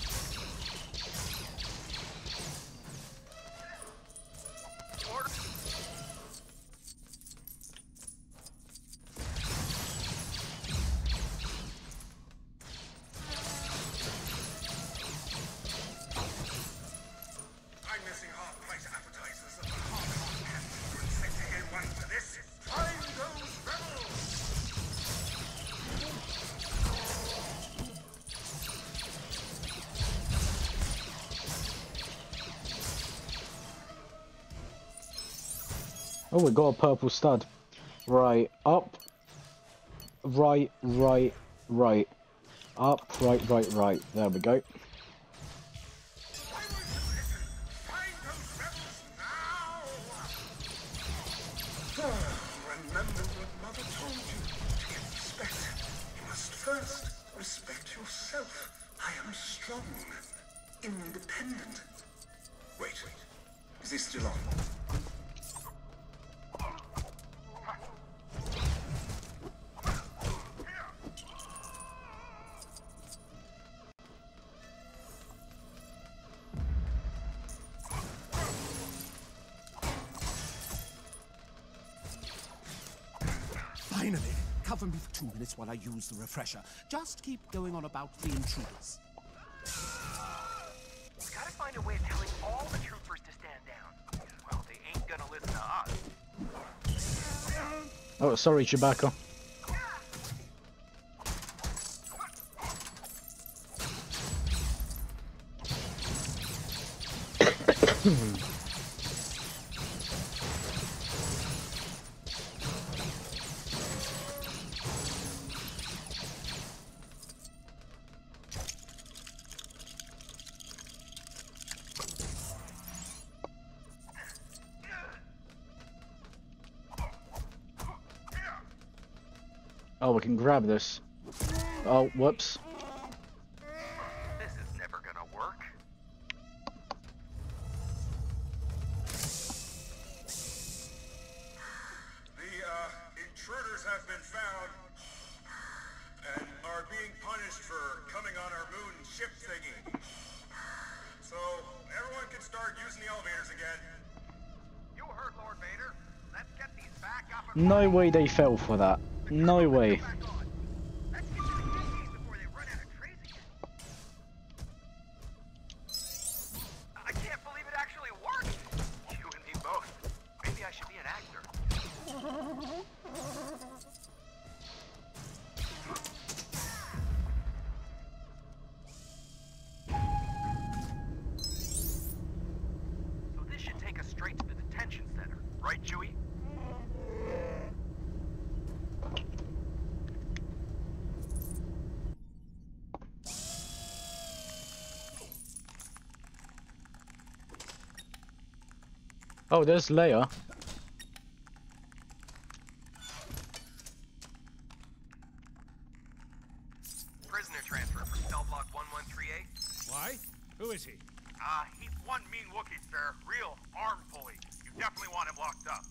Oh, we got a purple stud. Right, up, right, right, right. Up, right, right, right. There we go. Remember what Mother told you. To get respect, you must first respect yourself. I am strong, independent. Wait, is this still on? Finally! Cover me for 2 minutes while I use the refresher. Just keep going on about the intruders. Gotta find a way of telling all the troopers to stand down. Well, they ain't gonna listen to us. Oh, sorry, Chewbacca. Oh, we can grab this. Oh, whoops. This is never gonna work. The intruders have been found and are being punished for coming on our moon ship thingy. So everyone can start using the elevators again. You heard Lord Vader. Let's get these back up and No way they fell for that. No way. let's get to the keys before they run out of crazy. I can't believe it actually worked. You and me both. Maybe I should be an actor. So this should take us straight to the detention center, right, Chewie? Oh, there's Leia. Prisoner transfer from cell block 1138. Why? Who is he? He's one mean Wookiee, sir. Real arm pulley. You definitely want him locked up.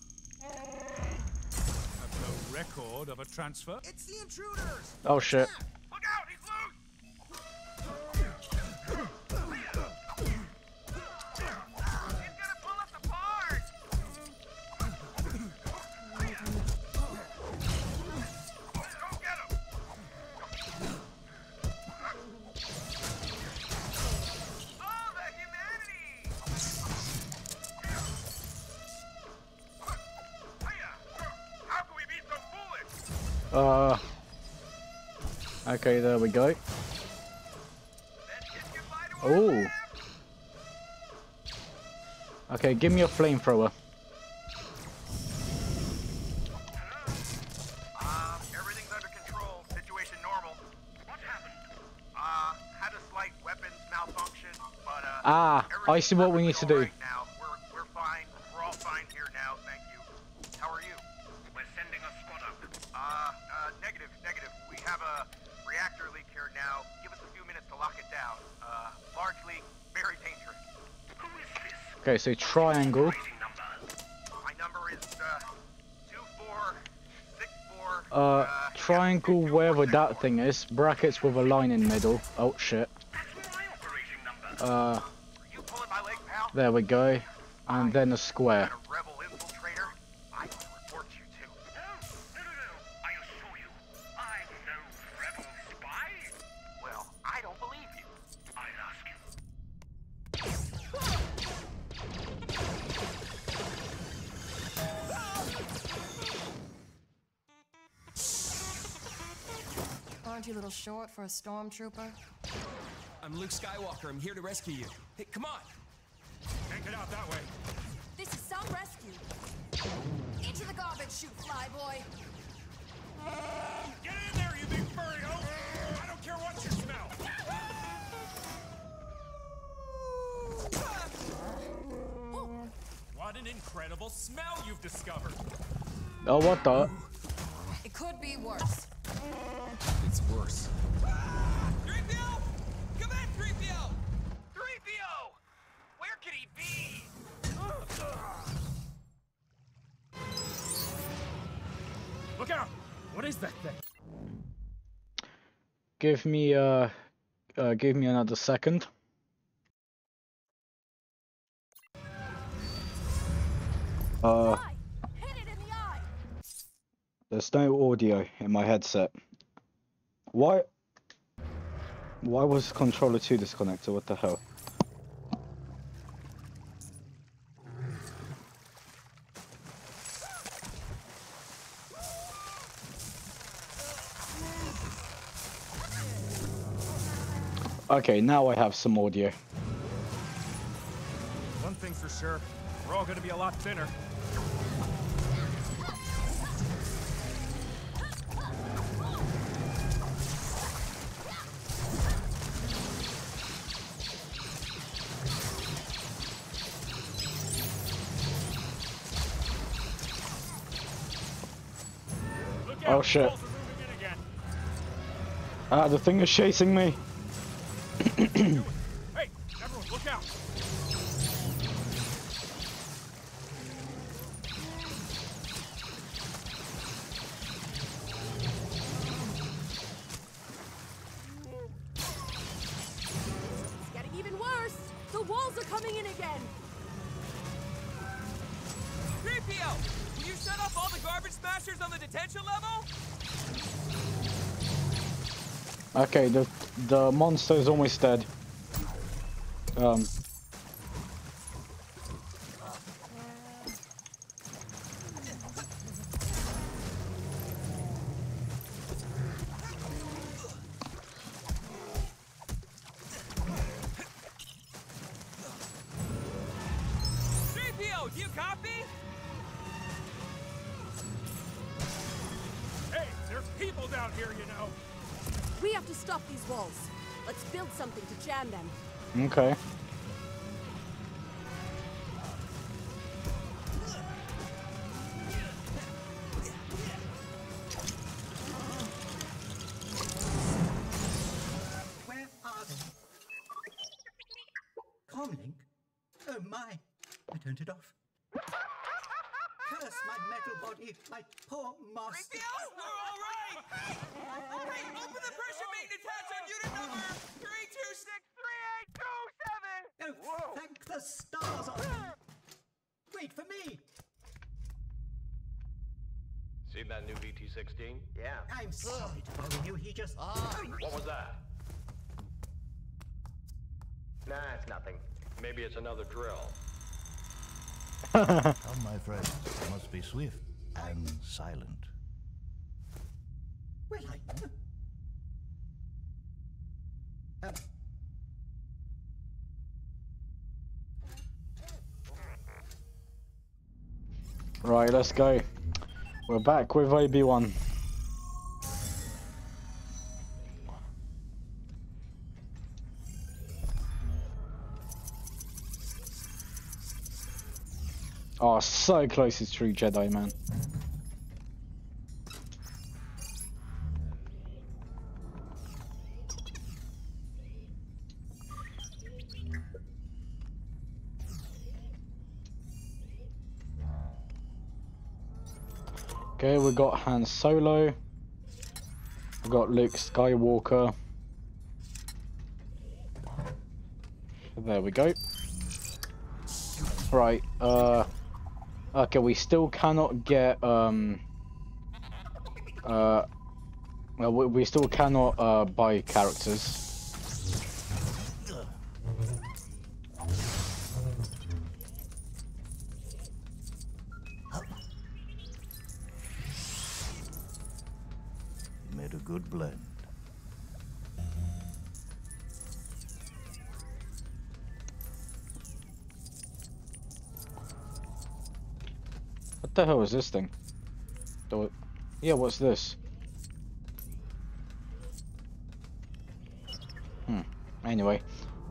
Have no record of a transfer. It's the intruders! Oh shit. Look out, he's loose! He's gonna pull us apart! Go get him! Oh, the humanity! How can we be so foolish? Okay, there we go. Oh. Okay, give me a flamethrower. Everything's under control. Situation normal. What happened? Had a slight weapons malfunction, but I see what we need to do. right now. We're fine. We're all fine here now. Okay, so triangle. My number is 2464. Triangle wherever that thing is. Brackets with a line in middle. Oh shit. There we go. And then a square. Well, I don't believe you. I'd ask you. Aren't you a little short for a stormtrooper? I'm Luke Skywalker. I'm here to rescue you. Hey, come on! Can't get out that way. This is some rescue. Into the garbage chute, flyboy. Get in there, you big furry hoe! I don't care what you smell! What an incredible smell you've discovered! Oh, what the? It could be worse. It's worse. 3PO! Come in, 3PO! 3PO! Where could he be? Look out! What is that thing? Give me another second. There's no audio in my headset. Why was controller 2 disconnected? What the hell? Okay, now I have some audio. One thing's for sure, we're all gonna be a lot thinner. Oh shit. Ah, the thing is chasing me. Hey, everyone, look out! It's getting even worse. The walls are coming in again. 3PO! Will you shut off all the garbage smashers on the detention level? Okay, the monster is almost dead. Do you copy? Hey, there's people down here, you know. We have to stop these walls. Let's build something to jam them. Okay. Where are they? Comlink? Oh my! I turned it off. Curse my metal body, my poor master. We're all right! Hey, open the pressure maintenance hatch on unit number 3263827! Oh, thank the stars on me! Wait for me! Seen that new VT-16? Yeah. I'm sorry to bother you, he just... What was that? Nah, it's nothing. Maybe it's another drill. Come, my friends, must be swift and silent. Well, Right, let's go. We're back with Obi-Wan. Oh, so close to True Jedi, man. Okay, we got Han Solo. We got Luke Skywalker. There we go. Right, okay, we still cannot get, we still cannot, buy characters. Made a good blend. What the hell is this thing? Yeah, what's this? Anyway.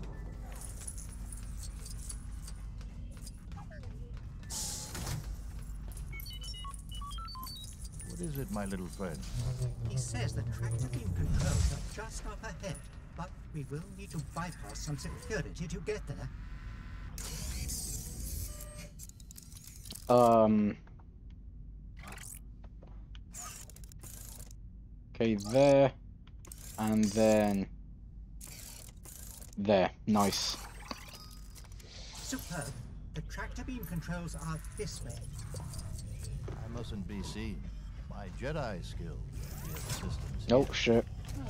What is it, my little friend? He says the tractor beam controls are just up ahead, but we will need to bypass some security to get there. Okay, there. And then... there. Nice. Superb. The tractor beam controls are this way. I mustn't be seen. My Jedi skills are the assistance. Oh, shit.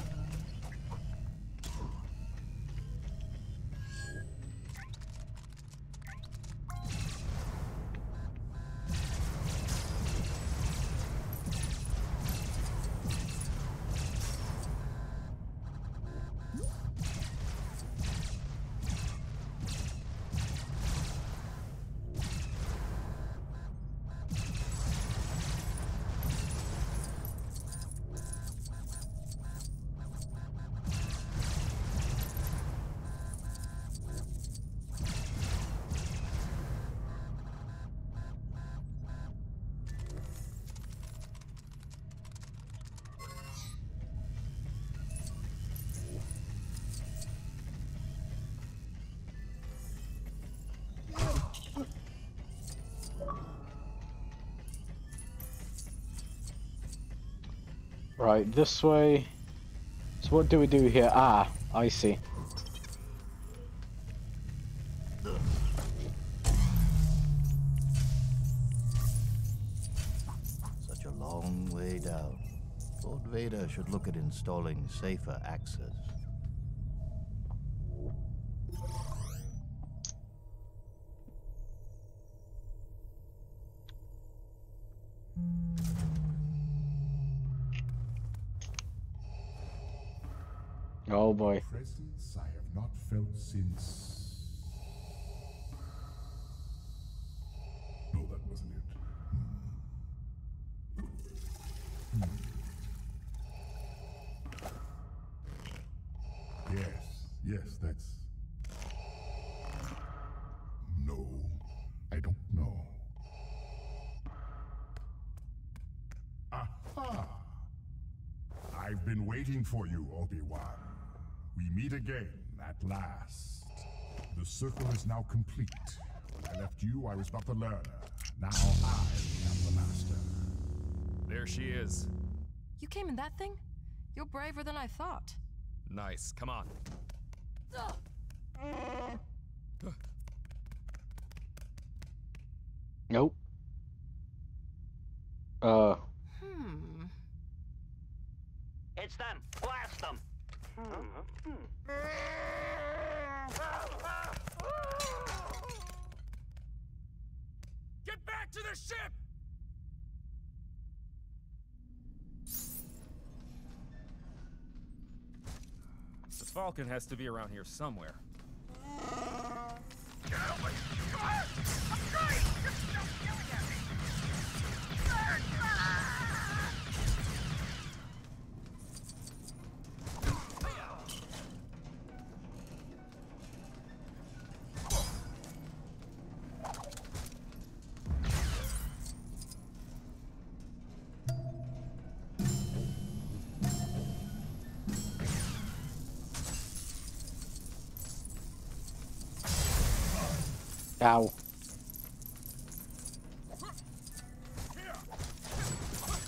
Right, this way. So what do we do here? Ah, I see. Such a long way down. Lord Vader should look at installing safer access. Oh boy. Presence I have not felt since. No, that wasn't it. Yes, that's. No, I don't know. Aha! I've been waiting for you, Obi-Wan. We meet again, at last. The circle is now complete. When I left you, I was but the learner. Now I am the master. There she is. You came in that thing? You're braver than I thought. Nice, come on. Nope. It's them. Blast them. Get back to the ship! The Falcon has to be around here somewhere. Get out of my... I'm trying! Just stop yelling at me! Ow.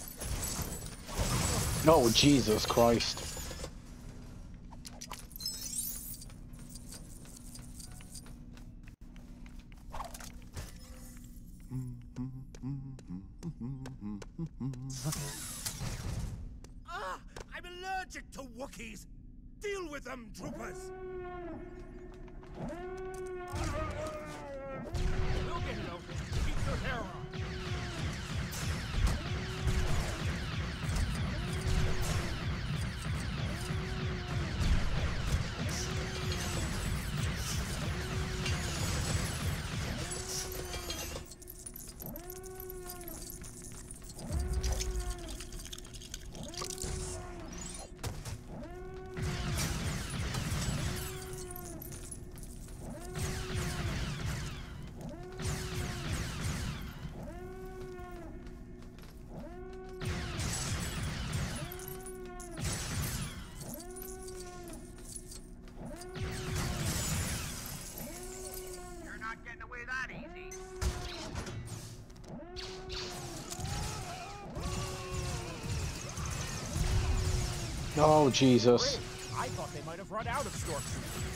Oh, Jesus Christ. Ah! I'm allergic to Wookiees! Deal with them, troopers! We'll get it open. Keep your hair on. Oh, Jesus. I thought they might have run out of storks.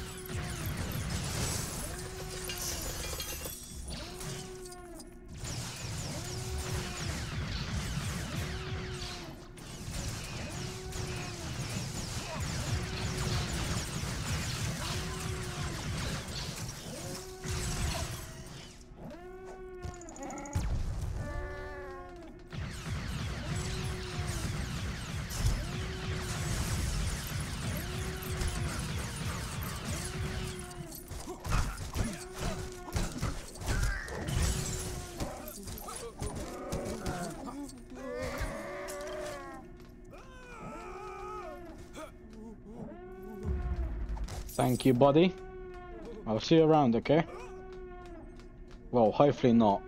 Thank you, buddy. I'll see you around, okay? Well, hopefully not.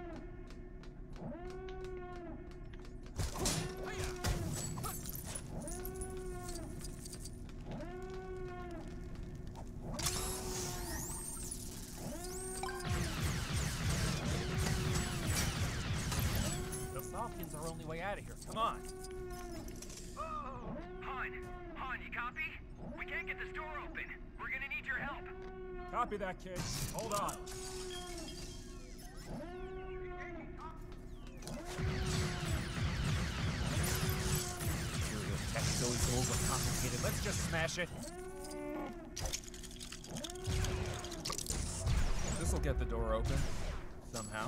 The Falcon's our only way out of here. Come on. Han, you copy? We can't get this door open. We're gonna need your help. Copy that, kid. Hold on. Material tech so overcomplicated. Let's just smash it. This'll get the door open. Somehow.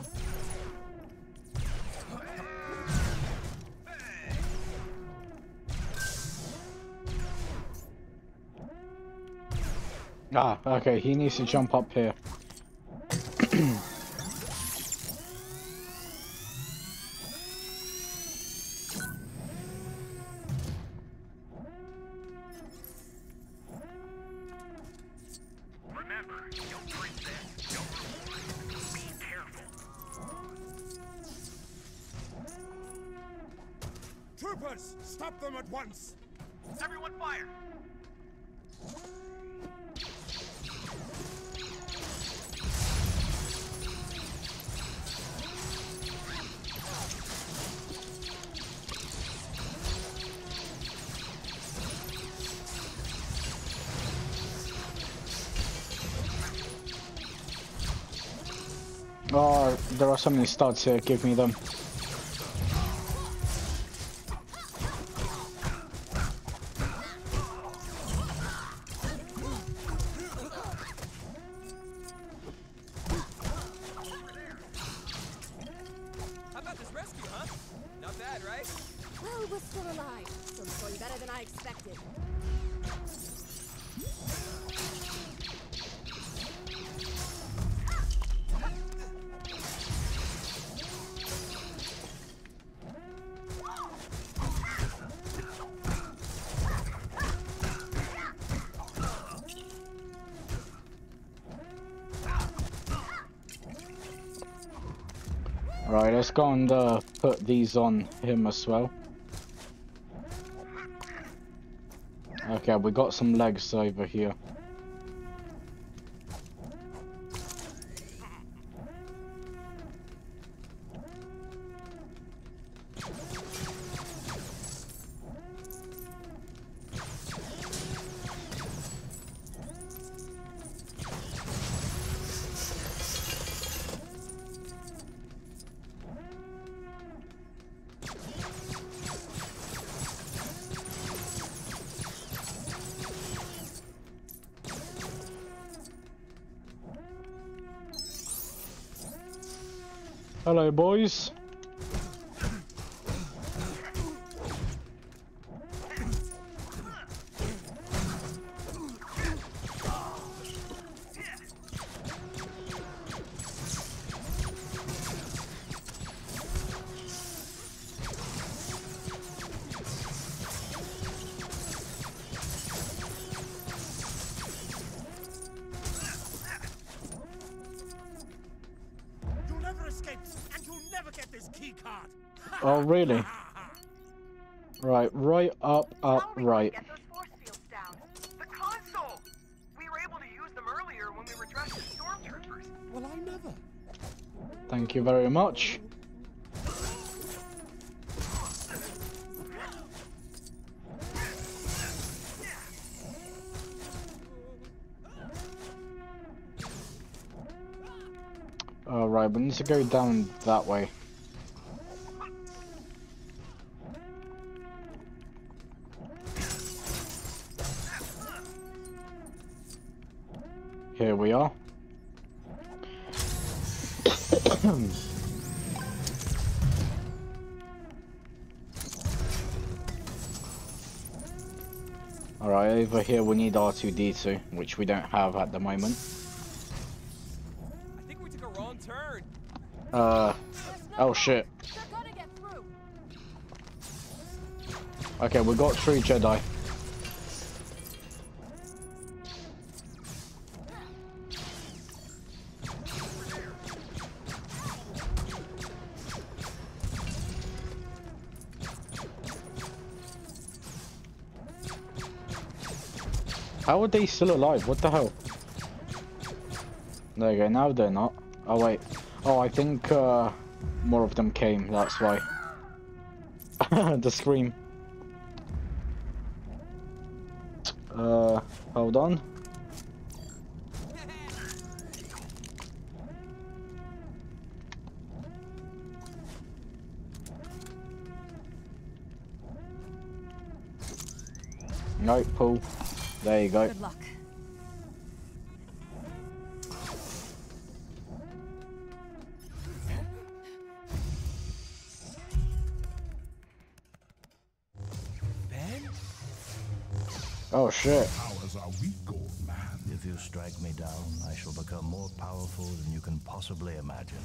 Ah, okay, he needs to jump up here. Remember, don't drink this. Don't be careful. Troopers, stop them at once! Everyone fire! Oh, there are so many studs here, give me them. How about this rescue, huh? Not bad, right? Well, we're still alive, so it's going better than I expected. Right, let's go and put these on him as well. Okay, we got some legs over here. Hello, boys. Oh, really? Right, right, up, right. Get those force fields down. The console! We were able to use them earlier when we were dressed as stormtroopers. Well, I never. Thank you very much. Alright, we need to go down that way. Here we are. Alright, over here we need R2-D2, which we don't have at the moment. I think we took a wrong turn. Oh shit. Okay, we got True Jedi. How are they still alive? What the hell? There you go, now they're not. Oh wait. Oh, I think more of them came, that's why. The scream. Hold on. No, pull. There you go. Good luck. Ben? Oh shit. Powers are weak, old man. If you strike me down, I shall become more powerful than you can possibly imagine.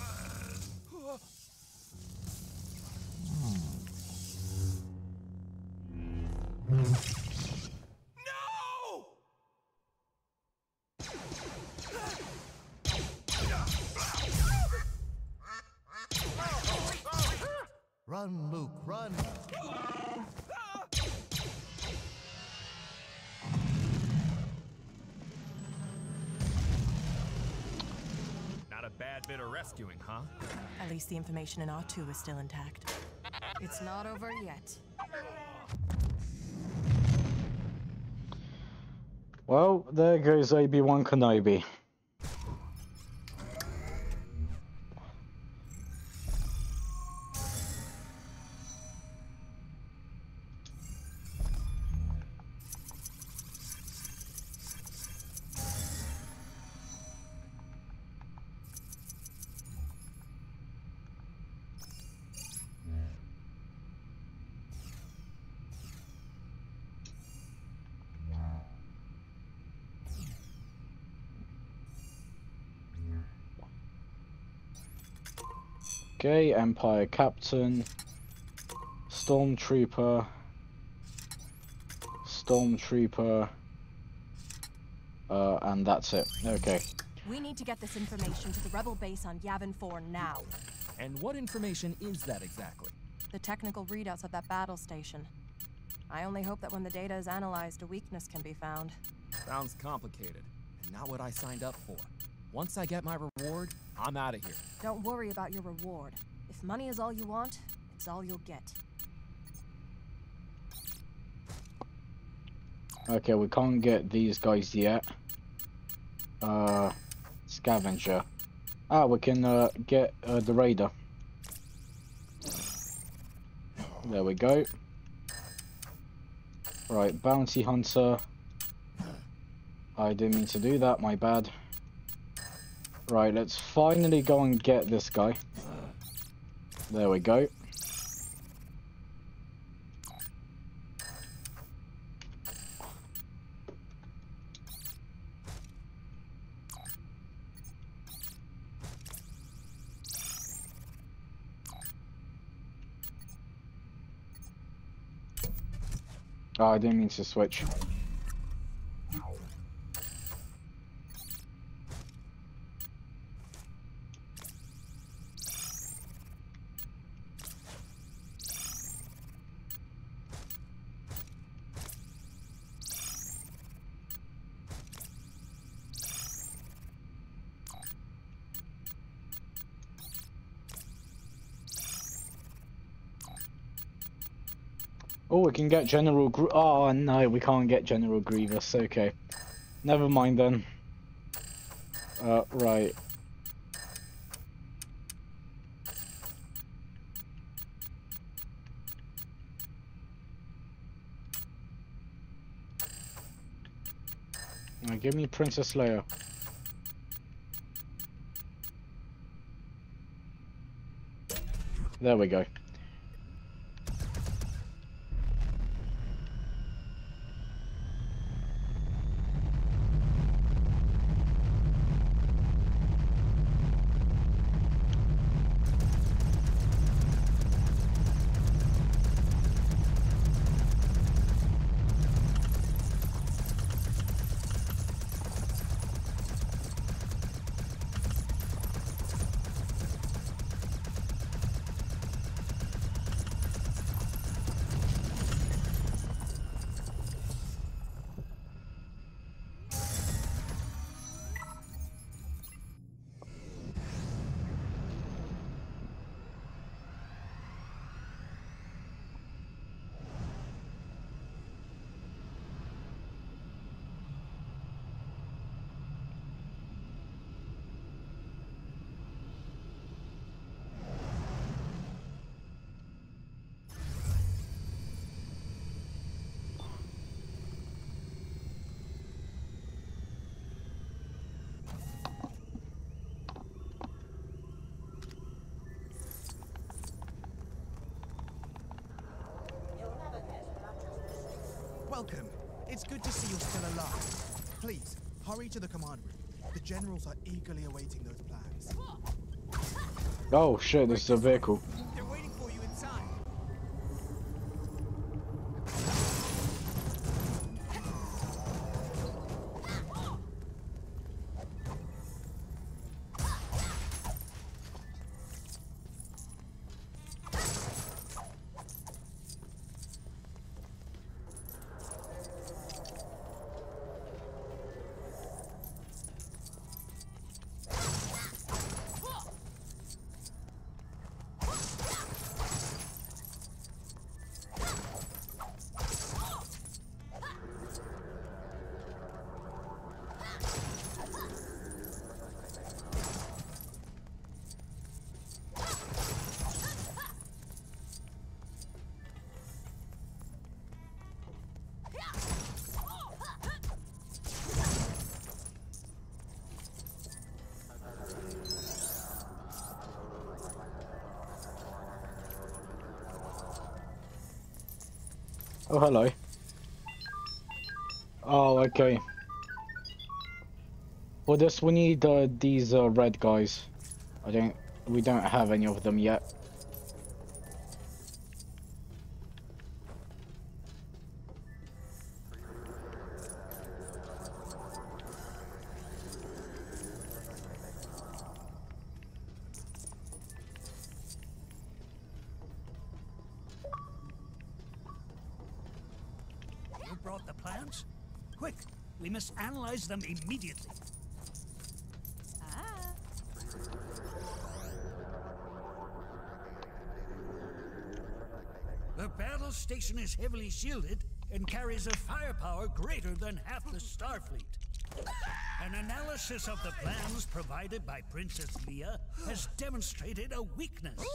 Run, Luke, run! Not a bad bit of rescuing, huh? At least the information in R2 is still intact. It's not over yet. Well, there goes Obi-Wan Kenobi. Okay, Empire Captain, Stormtrooper, and that's it. Okay. We need to get this information to the rebel base on Yavin 4 now. And what information is that exactly? The technical readouts of that battle station. I only hope that when the data is analyzed, a weakness can be found. Sounds complicated, and not what I signed up for. Once I get my reward, I'm out of here. Don't worry about your reward. If money is all you want, it's all you'll get. Okay, we can't get these guys yet. Scavenger. Ah, we can get the raider. There we go. Right, bounty hunter. I didn't mean to do that, my bad. Right, let's finally go and get this guy. There we go. Oh, I didn't mean to switch. Oh, we can get General Oh no, we can't get General Grievous. Okay, never mind then. Right. Now give me Princess Leia. There we go. Welcome. It's good to see you're still alive. Please, hurry to the command room. The generals are eagerly awaiting those plans. Oh shit, this is a vehicle. They're waiting for you inside. Oh, hello. Oh, okay. For this, we need these red guys. We don't have any of them yet. Brought the plans? Quick, we must analyze them immediately. The battle station is heavily shielded and carries a firepower greater than half the Starfleet. An analysis of the plans provided by Princess Leia has demonstrated a weakness.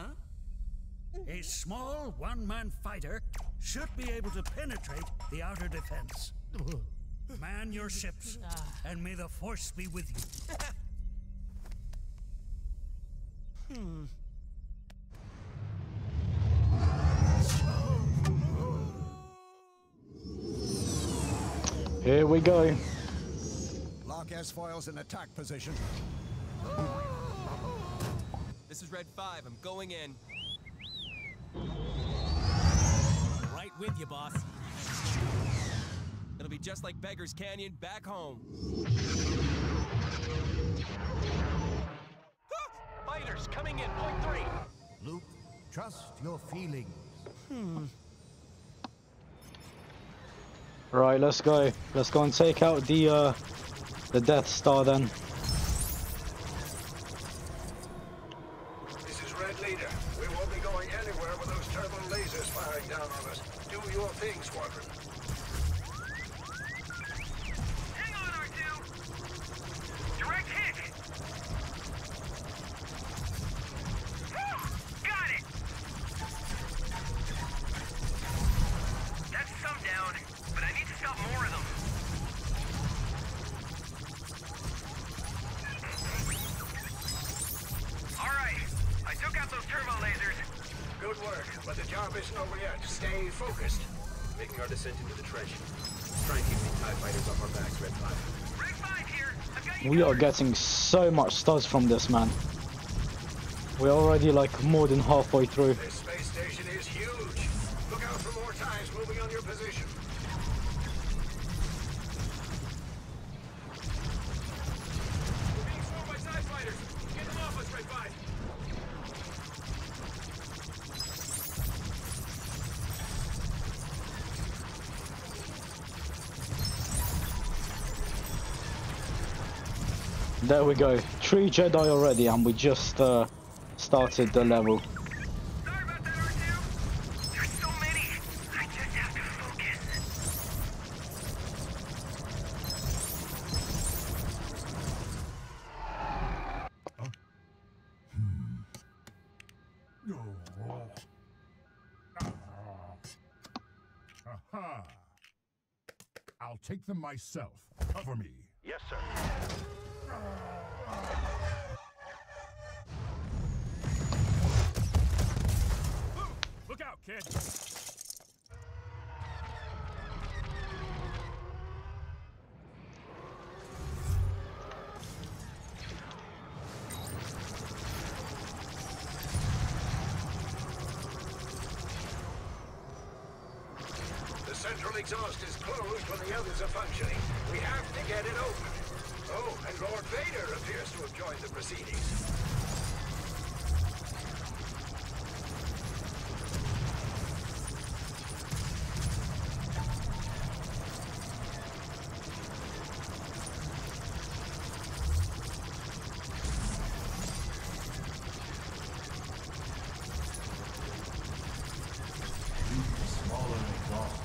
A small one-man fighter should be able to penetrate the outer defense. Man your ships, and may the Force be with you. Here we go. Lock S-foils in attack position. This is Red 5. I'm going in. Right with you, boss. It'll be just like Beggar's Canyon back home. Fighters coming in, point 3. Luke, trust your feelings. Right, let's go. Let's go and take out the Death Star then. This is Red Leader. We won't be going anywhere with those turbo lasers firing down on us. Do your thing, Squadron. Hang on, R2! Direct hit! Got it! That's some down, but I need to stop more of them. Alright, I took out those turbo lasers. Good work, but the job isn't over yet. Stay focused. Making our descent into the trench. Try and keep these TIE fighters off our backs, Red 5. Red 5 here. I've got you We are covered. getting so much stars from this, man. We're already like more than halfway through. This space station is huge. Look out for more TIEs moving on your position. We're being swarmed by TIE fighters. Get them off us, Red 5. There we go. 3 Jedi already, and we just started the level. Sorry about that, R2. There's so many. I just have to focus. Aha! I'll take them myself. Cover me. Yes, sir. Look out, kid. The central exhaust is closed when the others are functioning. We have to get it open. Oh, and Lord Vader appears to have joined the proceedings. Smaller exhaust.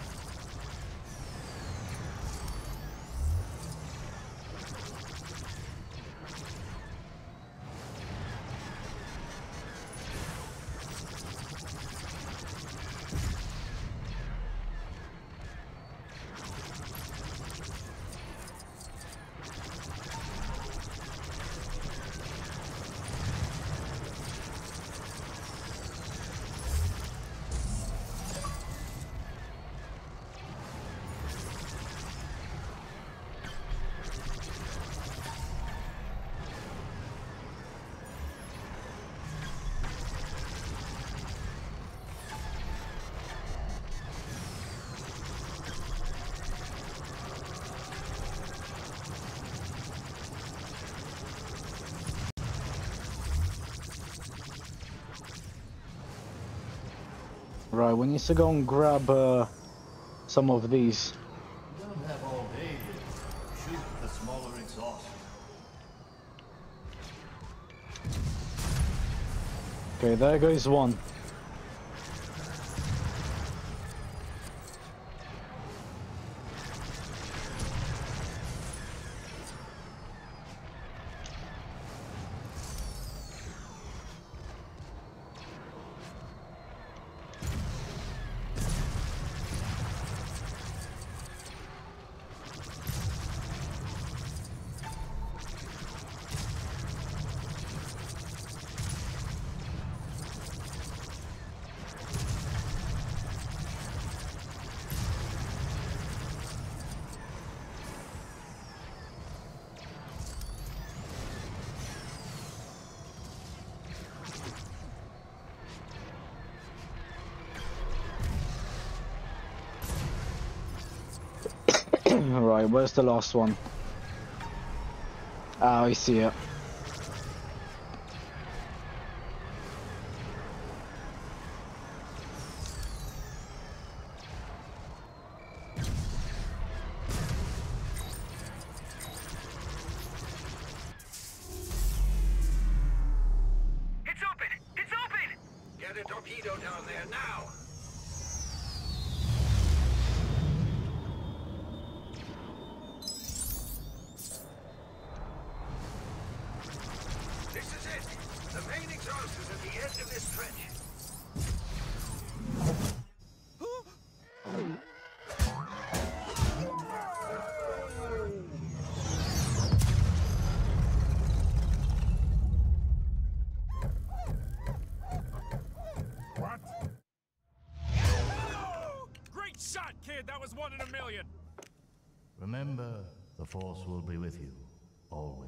Right, we need to go and grab some of these. You don't have all day to shoot the smaller exhaust. Okay, there goes one. Right, where's the last one? Ah, I see it. Torpedo down there now! This is it! The main exhaust is at the end of this trench. That was 1 in a million. Remember, the Force will be with you, always.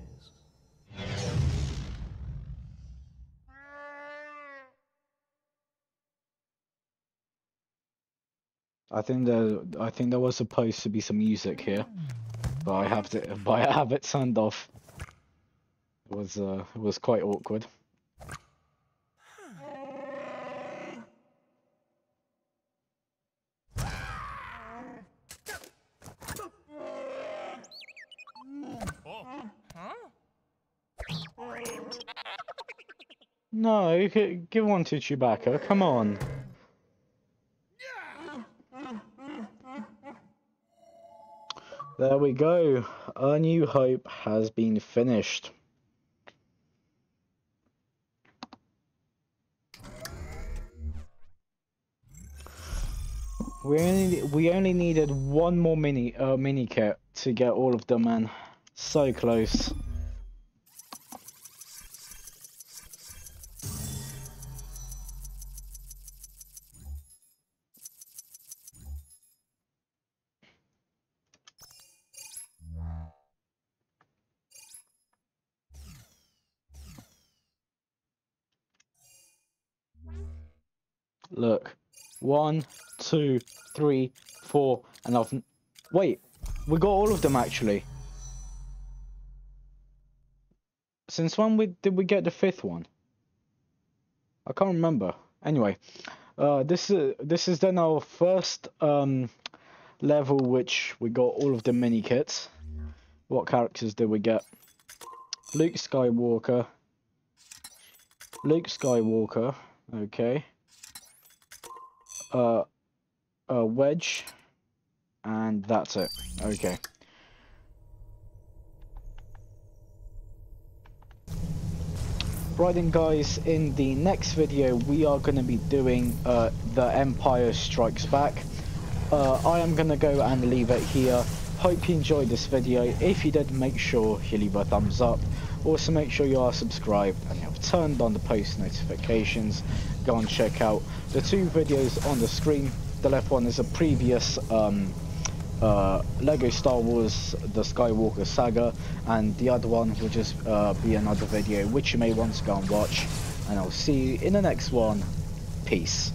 I think there was supposed to be some music here, but I have it turned off. It was quite awkward. No, give one to Chewbacca, come on. There we go. A New Hope has been finished. We only needed one more mini kit to get all of them, man. So close. Look, 1, 2, 3, 4, and I've... Wait, we got all of them actually. Since when did we get the 5th one? I can't remember. Anyway, this is then our first level which we got all of the mini kits. What characters did we get? Luke Skywalker. Okay. Wedge, and that's it. Okay. Right then, guys, in the next video we are going to be doing The Empire Strikes Back. I am going to go and leave it here. Hope you enjoyed this video. If you did, make sure you leave a thumbs up. Also make sure you are subscribed and you have turned on the post notifications. Go and check out the 2 videos on the screen. The left one is a previous Lego Star Wars The Skywalker Saga, and the other one will just be another video which you may want to go and watch. And I'll see you in the next one. Peace.